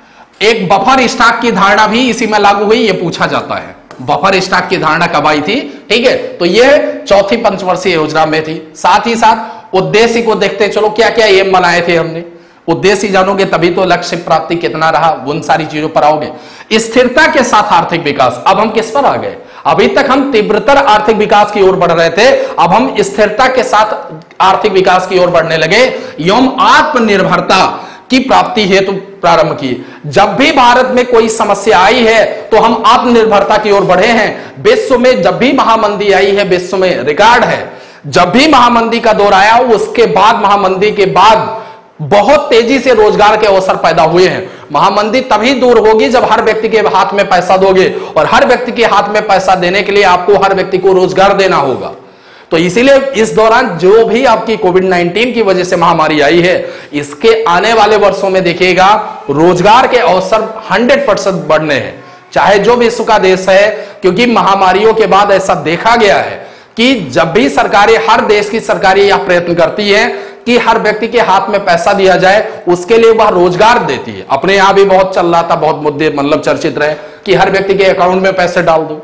एक बफर स्टॉक की धारणा भी इसी में लागू हुई, यह पूछा जाता है, बफर स्टॉक की धारणा कब आई थी। ठीक है, तो यह चौथी पंचवर्षीय योजना में थी। साथ ही साथ उद्देश्य को देखते चलो, क्या क्या एम बनाए थे हमने, उद्देश्य जानोगे तभी तो लक्ष्य प्राप्ति कितना रहा, उन सारी चीजों पर आओगे। स्थिरता के साथ आर्थिक विकास, अब हम किस पर आ गए, अभी तक हम तीव्रतर आर्थिक विकास की ओर बढ़ रहे थे, अब हम स्थिरता के साथ आर्थिक विकास की ओर बढ़ने लगे एवं आत्मनिर्भरता की प्राप्ति हेतु प्रारंभ की। जब भी भारत में कोई समस्या आई है तो हम आत्मनिर्भरता की ओर बढ़े हैं। विश्व में जब भी महामंदी आई है, विश्व में रिकॉर्ड है, जब भी महामंदी का दौर आया उसके बाद, महामंदी के बाद बहुत तेजी से रोजगार के अवसर पैदा हुए हैं। महामंदी तभी दूर होगी जब हर व्यक्ति के हाथ में पैसा दोगे, और हर व्यक्ति के हाथ में पैसा देने के लिए आपको हर व्यक्ति को रोजगार देना होगा। तो इसीलिए इस दौरान जो भी आपकी कोविड-19 की वजह से महामारी आई है, इसके आने वाले वर्षों में देखिएगा रोजगार के अवसर 100% बढ़ने हैं, चाहे जो विश्व का देश है। क्योंकि महामारियों के बाद ऐसा देखा गया है कि जब भी सरकारें, हर देश की सरकारें यह प्रयत्न करती है कि हर व्यक्ति के हाथ में पैसा दिया जाए, उसके लिए वह रोजगार देती है। अपने यहां भी बहुत चल रहा था, बहुत मुद्दे मतलब चर्चित रहे कि हर व्यक्ति के अकाउंट में पैसे डाल दो।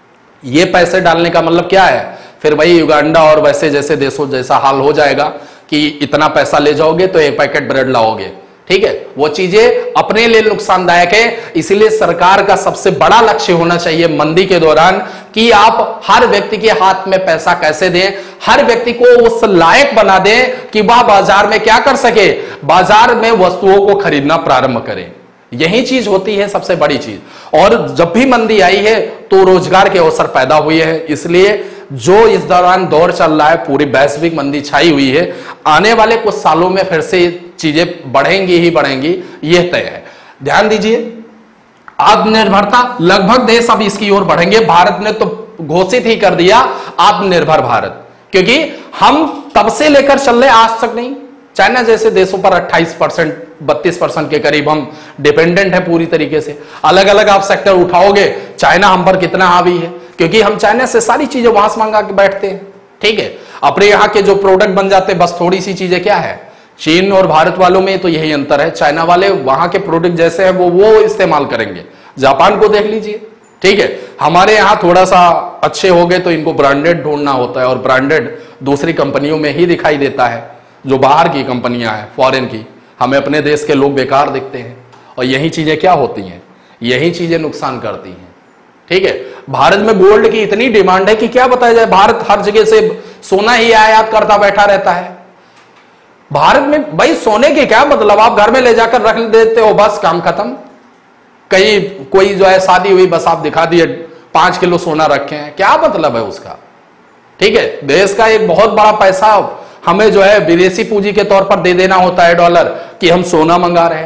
ये पैसे डालने का मतलब क्या है, फिर वही युगांडा और वैसे जैसे देशों जैसा हाल हो जाएगा कि इतना पैसा ले जाओगे तो एक पैकेट ब्रेड लाओगे। ठीक है, वो चीजें अपने लिए नुकसानदायक है। इसीलिए सरकार का सबसे बड़ा लक्ष्य होना चाहिए मंदी के दौरान कि आप हर व्यक्ति के हाथ में पैसा कैसे दें, हर व्यक्ति को उस लायक बना दें कि वह बाजार में क्या कर सके, बाजार में वस्तुओं को खरीदना प्रारंभ करें। यही चीज होती है सबसे बड़ी चीज। और जब भी मंदी आई है तो रोजगार के अवसर पैदा हुए हैं। इसलिए जो इस दौरान दौर चल रहा है, पूरी वैश्विक मंदी छाई हुई है, आने वाले कुछ सालों में फिर से चीजें बढ़ेंगी ही बढ़ेंगी, यह तय है। ध्यान दीजिए, आत्मनिर्भरता, लगभग देश अब इसकी ओर बढ़ेंगे। भारत ने तो घोषित ही कर दिया आत्मनिर्भर भारत, क्योंकि हम तब से लेकर चल रहे आज तक नहीं। चाइना जैसे देशों पर 28%, 32% के करीब हम डिपेंडेंट है पूरी तरीके से। अलग अलग आप सेक्टर उठाओगे, चाइना हम पर कितना हावी है, क्योंकि हम चाइना से सारी चीजें वहां से मंगा के बैठते हैं। ठीक है, अपने यहाँ के जो प्रोडक्ट बन जाते हैं, बस थोड़ी सी चीजें क्या है, चीन और भारत वालों में तो यही अंतर है। चाइना वाले वहां के प्रोडक्ट जैसे है वो इस्तेमाल करेंगे। जापान को देख लीजिए। ठीक है, हमारे यहाँ थोड़ा सा अच्छे हो गए तो इनको ब्रांडेड ढूंढना होता है, और ब्रांडेड दूसरी कंपनियों में ही दिखाई देता है, जो बाहर की कंपनियां हैं, फॉरेन की। हमें अपने देश के लोग बेकार दिखते हैं, और यही चीजें क्या होती हैं, यही चीजें नुकसान करती हैं। ठीक है, भारत में गोल्ड की इतनी डिमांड है कि क्या बताया जाए, भारत हर जगह से सोना ही आयात करता बैठा रहता है। भारत में भाई सोने के क्या मतलब, आप घर में ले जाकर रख देते हो, बस काम खत्म। कहीं कोई जो है शादी हुई, बस आप दिखा दिए 5 किलो सोना रखे हैं, क्या मतलब है उसका। ठीक है, देश का एक बहुत बड़ा पैसा हमें जो है विदेशी पूंजी के तौर पर दे देना होता है, डॉलर, कि हम सोना मंगा रहे हैं।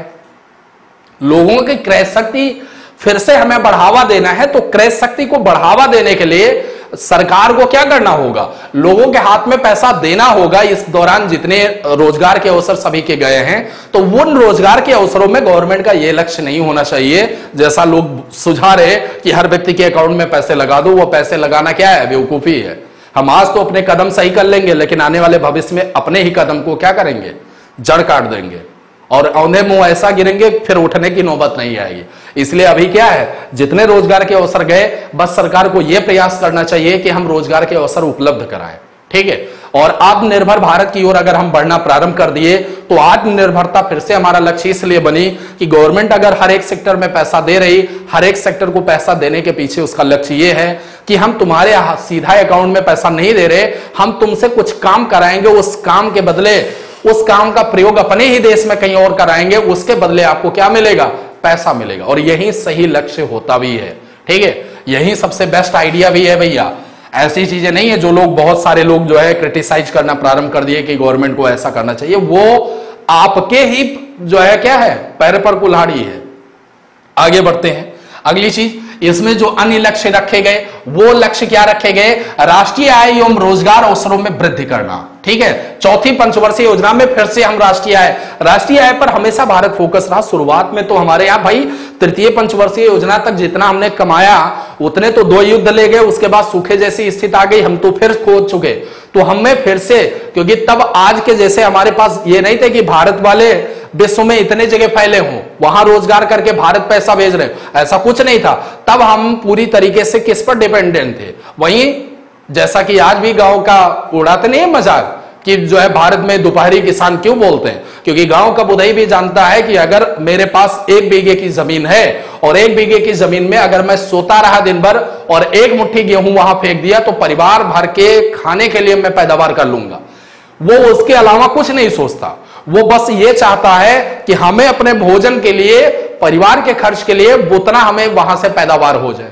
लोगों की क्रय शक्ति फिर से हमें बढ़ावा देना है, तो क्रय शक्ति को बढ़ावा देने के लिए सरकार को क्या करना होगा, लोगों के हाथ में पैसा देना होगा। इस दौरान जितने रोजगार के अवसर सभी के गए हैं, तो उन रोजगार के अवसरों में गवर्नमेंट का यह लक्ष्य नहीं होना चाहिए जैसा लोग सुझा रहे कि हर व्यक्ति के अकाउंट में पैसे लगा दो। वो पैसे लगाना क्या है, बेवकूफी है। हम आज तो अपने कदम सही कर लेंगे, लेकिन आने वाले भविष्य में अपने ही कदम को क्या करेंगे, जड़ काट देंगे और औंधे मुंह ऐसा गिरेंगे, फिर उठने की नौबत नहीं आएगी। इसलिए अभी क्या है, जितने रोजगार के अवसर गए, बस सरकार को यह प्रयास करना चाहिए कि हम रोजगार के अवसर उपलब्ध कराएं। ठीक है, और आत्मनिर्भर भारत की ओर अगर हम बढ़ना प्रारंभ कर दिए, तो आत्मनिर्भरता फिर से हमारा लक्ष्य इसलिए बनी कि गवर्नमेंट अगर हर एक सेक्टर में पैसा दे रही, हर एक सेक्टर को पैसा देने के पीछे उसका लक्ष्य यह है कि हम तुम्हारे सीधा अकाउंट में पैसा नहीं दे रहे, हम तुमसे कुछ काम कराएंगे, उस काम के बदले उस काम का प्रयोग अपने ही देश में कहीं और कराएंगे, उसके बदले आपको क्या मिलेगा, पैसा मिलेगा। और यही सही लक्ष्य होता भी है। ठीक है, यही सबसे बेस्ट आइडिया भी है भैया। ऐसी चीजें नहीं है जो लोग, बहुत सारे लोग जो है क्रिटिसाइज करना प्रारंभ कर दिए कि गवर्नमेंट को ऐसा करना चाहिए, वो आपके ही जो है क्या है, पैर पर कुल्हाड़ी है। आगे बढ़ते हैं। अगली चीज, इसमें जो अन्य लक्ष्य रखे गए, वो लक्ष्य क्या रखे गए, राष्ट्रीय आय एवं रोजगार अवसरों में वृद्धि करना। ठीक है, चौथी पंचवर्षीय योजना में फिर से हम राष्ट्रीय आय पर हमेशा भारत फोकस रहा। शुरुआत में तो हमारे यहां भाई तृतीय पंचवर्षीय योजना तक जितना हमने कमाया, उतने तो 2 युद्ध ले गए, उसके बाद सूखे जैसी स्थिति आ गई, हम तो फिर खो चुके। तो हमें फिर से, क्योंकि तब आज के जैसे हमारे पास ये नहीं थे कि भारत वाले विश्व में इतने जगह फैले हों, वहां रोजगार करके भारत पैसा भेज रहे, ऐसा कुछ नहीं था। तब हम पूरी तरीके से किस पर डिपेंडेंट थे। वहीं जैसा कि आज भी गांव का उड़ाते नहीं है मजाक कि जो है भारत में दोपहरी किसान क्यों बोलते हैं, क्योंकि गांव का बुधाई भी जानता है कि अगर मेरे पास 1 बीघे की जमीन है और 1 बीघे की जमीन में अगर मैं सोता रहा दिन भर और 1 मुट्ठी गेहूं वहां फेंक दिया, तो परिवार भर के खाने के लिए मैं पैदावार कर लूंगा। वो उसके अलावा कुछ नहीं सोचता, वो बस ये चाहता है कि हमें अपने भोजन के लिए, परिवार के खर्च के लिए उतना हमें वहां से पैदावार हो जाए।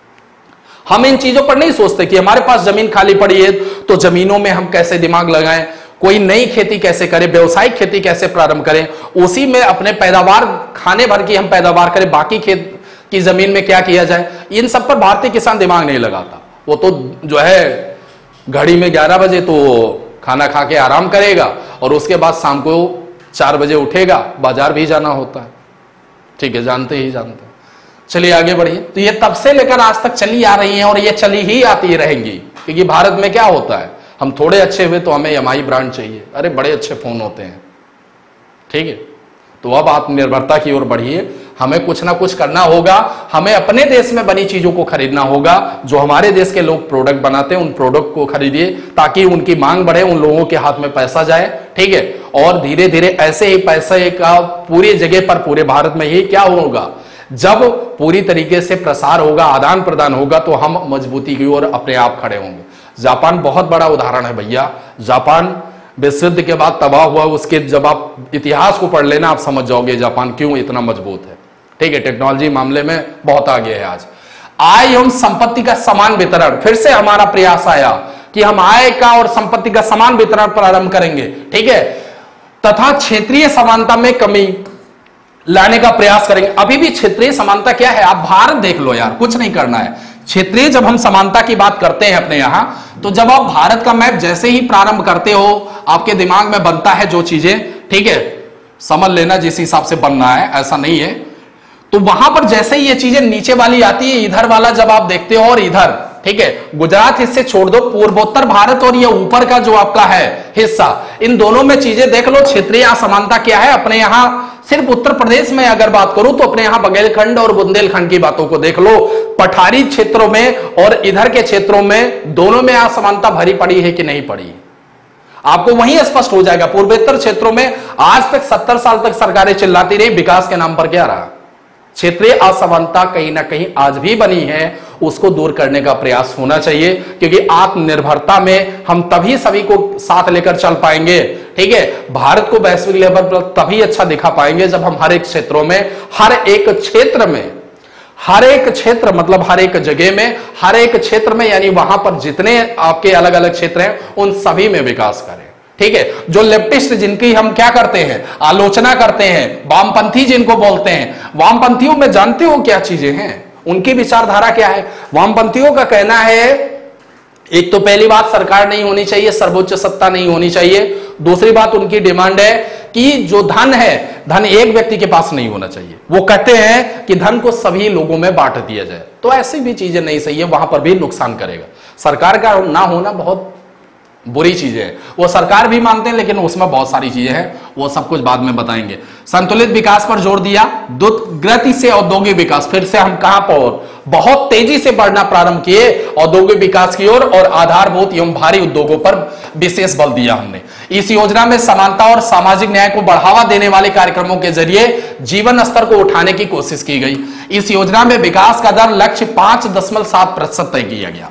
हम इन चीजों पर नहीं सोचते कि हमारे पास जमीन खाली पड़ी है तो जमीनों में हम कैसे दिमाग लगाएं, कोई नई खेती कैसे करें, व्यवसायिक खेती कैसे प्रारंभ करें, उसी में अपने पैदावार खाने भर की हम पैदावार करें, बाकी खेत की जमीन में क्या किया जाए, इन सब पर भारतीय किसान दिमाग नहीं लगाता। वो तो जो है घड़ी में 11 बजे तो खाना खा के आराम करेगा और उसके बाद शाम को 4 बजे उठेगा, बाजार भी जाना होता है। ठीक है, जानते ही जानते हैं। चलिए आगे बढ़िए। तो ये तब से लेकर आज तक चली आ रही हैं और ये चली ही आती रहेंगी, क्योंकि भारत में क्या होता है, हम थोड़े अच्छे हुए तो हमें एमआई ब्रांड चाहिए, अरे बड़े अच्छे फोन होते हैं। ठीक है, तो अब आत्मनिर्भरता की ओर बढ़िए, हमें कुछ ना कुछ करना होगा, हमें अपने देश में बनी चीजों को खरीदना होगा, जो हमारे देश के लोग प्रोडक्ट बनाते हैं उन प्रोडक्ट को खरीदिए ताकि उनकी मांग बढ़े, उन लोगों के हाथ में पैसा जाए। ठीक है, और धीरे धीरे ऐसे ही पैसे का पूरी जगह पर, पूरे भारत में ही क्या होगा, जब पूरी तरीके से प्रसार होगा, आदान प्रदान होगा, तो हम मजबूती की ओर अपने आप खड़े होंगे। जापान बहुत बड़ा उदाहरण है भैया। जापान विश्व युद्ध के बाद तबाह हुआ, उसके जब आप इतिहास को पढ़ लेना आप समझ जाओगे जापान क्यों इतना मजबूत है। ठीक है, टेक्नोलॉजी मामले में बहुत आगे है। आज आय एवं संपत्ति का समान वितरण, फिर से हमारा प्रयास आया कि हम आय का और संपत्ति का समान वितरण प्रारंभ करेंगे। ठीक है, तथा क्षेत्रीय समानता में कमी लाने का प्रयास करेंगे। अभी भी क्षेत्रीय समानता क्या है, आप भारत देख लो यार, कुछ नहीं करना है। क्षेत्रीय जब हम समानता की बात करते हैं अपने यहां, तो जब आप भारत का मैप जैसे ही प्रारंभ करते हो, आपके दिमाग में बनता है जो चीजें, ठीक है, समझ लेना जिस हिसाब से बनना है, ऐसा नहीं है। तो वहां पर जैसे ही ये चीजें नीचे वाली आती है, इधर वाला जब आप देखते हो और इधर, ठीक है, गुजरात हिस्से छोड़ दो, पूर्वोत्तर भारत और ये ऊपर का जो आपका है हिस्सा, इन दोनों में चीजें देख लो, क्षेत्रीय असमानता क्या है। अपने यहां सिर्फ उत्तर प्रदेश में अगर बात करूं तो अपने यहां बघेलखंड और बुंदेलखंड की बातों को देख लो, पठारी क्षेत्रों में और इधर के क्षेत्रों में दोनों में असमानता भरी पड़ी है कि नहीं पड़ी, आपको वहीं स्पष्ट हो जाएगा। पूर्वोत्तर क्षेत्रों में आज तक 70 साल तक सरकारें चिल्लाती रही, विकास के नाम पर क्या रहा, क्षेत्रीय असमानता कहीं ना कहीं आज भी बनी है, उसको दूर करने का प्रयास होना चाहिए, क्योंकि आत्मनिर्भरता में हम तभी सभी को साथ लेकर चल पाएंगे। ठीक है, भारत को वैश्विक लेवल पर तभी अच्छा दिखा पाएंगे जब हम हर एक क्षेत्रों में, हर एक क्षेत्र में, हर एक क्षेत्र मतलब हर एक जगह में, हर एक क्षेत्र में, यानी वहां पर जितने आपके अलग अलग क्षेत्र हैं उन सभी में विकास करें। ठीक है, जो लेफ्टिस्ट जिनकी हम क्या करते हैं, आलोचना करते हैं, वामपंथी जिनको बोलते हैं, वामपंथियों में जानते हो क्या चीजें हैं, उनकी विचारधारा क्या है? वामपंथियों का कहना है, एक तो पहली बात सरकार नहीं होनी चाहिए, सर्वोच्च सत्ता नहीं होनी चाहिए। दूसरी बात उनकी डिमांड है कि जो धन है, धन एक व्यक्ति के पास नहीं होना चाहिए। वो कहते हैं कि धन को सभी लोगों में बांट दिया जाए। तो ऐसी भी चीजें नहीं सही है, वहां पर भी नुकसान करेगा। सरकार का ना होना बहुत बुरी चीजें हैं, वो सरकार भी मानते हैं, लेकिन उसमें बहुत सारी चीजें हैं, वो सब कुछ बाद में बताएंगे। संतुलित विकास पर जोर दिया, द्रुत गति से औद्योगिक विकास, फिर से हम कहां पर बहुत तेजी से बढ़ना प्रारंभ किए औद्योगिक विकास की ओर, और आधारभूत एवं भारी उद्योगों पर विशेष बल दिया हमने। इस योजना में समानता और सामाजिक न्याय को बढ़ावा देने वाले कार्यक्रमों के जरिए जीवन स्तर को उठाने की कोशिश की गई। इस योजना में विकास का दर लक्ष्य 5.7% तय किया गया,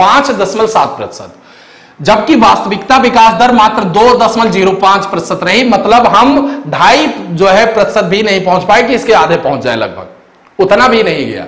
5.7%, जबकि वास्तविकता विकास दर मात्र 2.05% रही। मतलब हम 2.5% भी नहीं पहुंच पाए कि इसके आधे पहुंच जाए, लगभग उतना भी नहीं गया,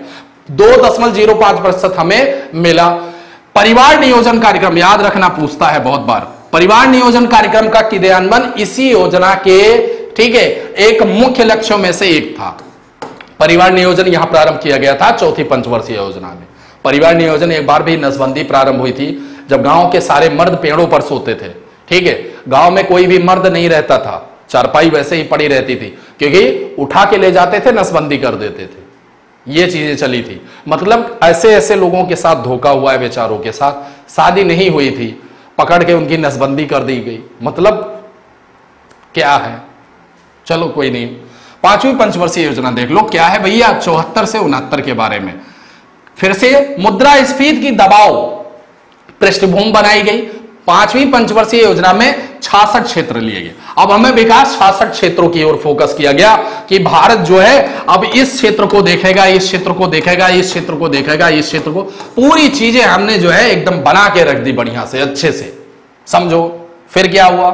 2.05% हमें मिला। परिवार नियोजन कार्यक्रम, याद रखना पूछता है बहुत बार, परिवार नियोजन कार्यक्रम का क्रियान्वयन इसी योजना के, ठीक है, एक मुख्य लक्ष्यों में से एक था। परिवार नियोजन यहां प्रारंभ किया गया था चौथी पंचवर्षीय योजना में। परिवार नियोजन एक बार भी नसबंदी प्रारंभ हुई थी जब गांव के सारे मर्द पेड़ों पर सोते थे। ठीक है, गांव में कोई भी मर्द नहीं रहता था, चारपाई वैसे ही पड़ी रहती थी, क्योंकि उठा के ले जाते थे, नसबंदी कर देते थे, ये चीजें चली थी। मतलब ऐसे ऐसे लोगों के साथ धोखा हुआ है, बेचारों के साथ शादी नहीं हुई थी, पकड़ के उनकी नसबंदी कर दी गई। मतलब क्या है, चलो कोई नहीं। पांचवी पंचवर्षीय योजना देख लो क्या है भैया, 74 से 69 के बारे में। फिर से मुद्रास्फीति की दबाव पृष्ठभूमि बनाई गई। पांचवी पंचवर्षीय योजना में 66 क्षेत्र लिए गए। अब हमें विकास 66 क्षेत्रों की ओर फोकस किया गया कि भारत जो है अब इस क्षेत्र को देखेगा, इस क्षेत्र को देखेगा, इस क्षेत्र को देखेगा, इस क्षेत्र को, पूरी चीजें हमने जो है एकदम बना के रख दी बढ़िया से, अच्छे से, समझो। फिर क्या हुआ,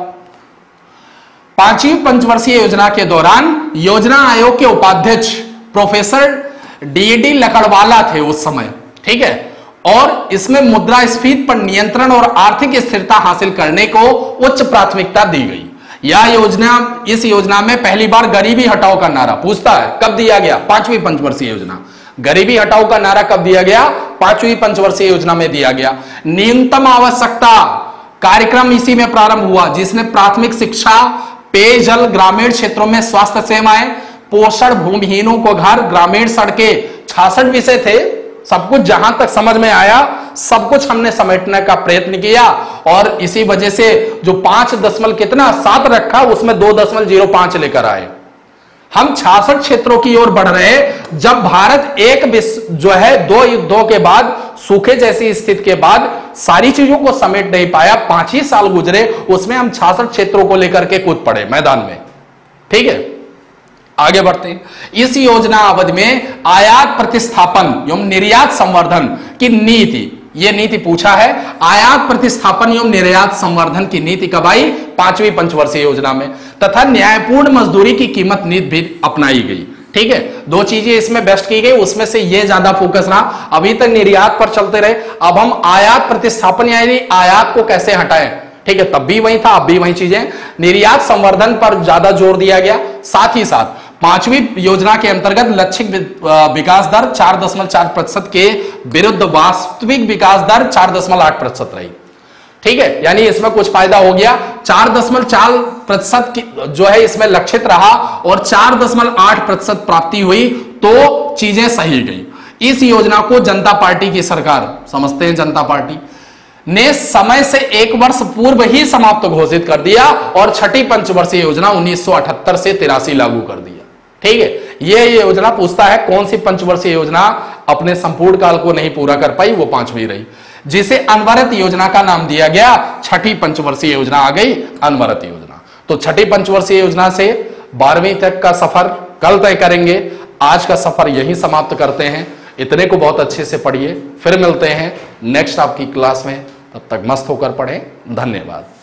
पांचवी पंचवर्षीय योजना के दौरान योजना आयोग के उपाध्यक्ष प्रोफेसर डीडी लकड़वाला थे उस समय। ठीक है, और इसमें मुद्रास्फीति पर नियंत्रण और आर्थिक स्थिरता हासिल करने को उच्च प्राथमिकता दी गई। यह योजना, इस योजना में पहली बार गरीबी हटाओ का नारा, पूछता है कब दिया गया, पांचवी पंचवर्षीय योजना। गरीबी हटाओ का नारा कब दिया गया, पांचवी पंचवर्षीय योजना में दिया गया। न्यूनतम आवश्यकता कार्यक्रम इसी में प्रारंभ हुआ, जिसने प्राथमिक शिक्षा, पेयजल, ग्रामीण क्षेत्रों में स्वास्थ्य सेवाएं, पोषण, भूमिहीनों को घर, ग्रामीण सड़कें, 66 विषय थे। सब कुछ जहां तक समझ में आया सब कुछ हमने समेटने का प्रयत्न किया, और इसी वजह से जो 5.7 रखा उसमें 2.05 लेकर आए। हम 66 क्षेत्रों की ओर बढ़ रहे हैं। जब भारत एक जो है 2 युद्धों के बाद, सूखे जैसी स्थिति के बाद सारी चीजों को समेट नहीं पाया, 5 ही साल गुजरे, उसमें हम 66 क्षेत्रों को लेकर के कूद पड़े मैदान में। ठीक है, आगे बढ़ते हैं। इस योजना अवधि में आयात प्रतिस्थापन एवं निर्यात संवर्धन की नीति, यह नीति पूछा है, आयात प्रतिस्थापन एवं निर्यात संवर्धन की नीति कब आई, पांचवी पंचवर्षीय योजना में, तथा न्यायपूर्ण मजदूरी की कीमत नीति भी अपनाई गई। ठीक है, 2 चीजें इसमें बेस्ट की गई, उसमें से यह ज्यादा फोकस रहा। अभी तक निर्यात पर चलते रहे, अब हम आयात प्रतिस्थापन यानी आयात को कैसे हटाएं। ठीक है, तब भी वही था, अब भी वही चीजें। निर्यात संवर्धन पर ज्यादा जोर दिया गया। साथ ही साथ पांचवी योजना के अंतर्गत लक्षित विकास दर 4.4% के विरुद्ध वास्तविक विकास दर 4.8% रही। ठीक है, यानी इसमें कुछ फायदा हो गया। 4.4% की जो है इसमें लक्षित रहा और 4.8% प्राप्ति हुई, तो चीजें सही गई। इस योजना को जनता पार्टी की सरकार, समझते हैं जनता पार्टी, ने समय से 1 वर्ष पूर्व ही समाप्त घोषित कर दिया और छठी पंचवर्षीय योजना 1978 से 83 लागू कर दिया। ठीक है, ये योजना पूछता है कौन सी पंचवर्षीय योजना अपने संपूर्ण काल को नहीं पूरा कर पाई, वो 5वीं रही, जिसे अनवरत योजना का नाम दिया गया। छठी पंचवर्षीय योजना आ गई, अनवरत योजना। तो छठी पंचवर्षीय योजना से 12वीं तक का सफर कल तय करेंगे। आज का सफर यहीं समाप्त करते हैं। इतने को बहुत अच्छे से पढ़िए, फिर मिलते हैं नेक्स्ट आपकी क्लास में। तब तक मस्त होकर पढ़ें। धन्यवाद।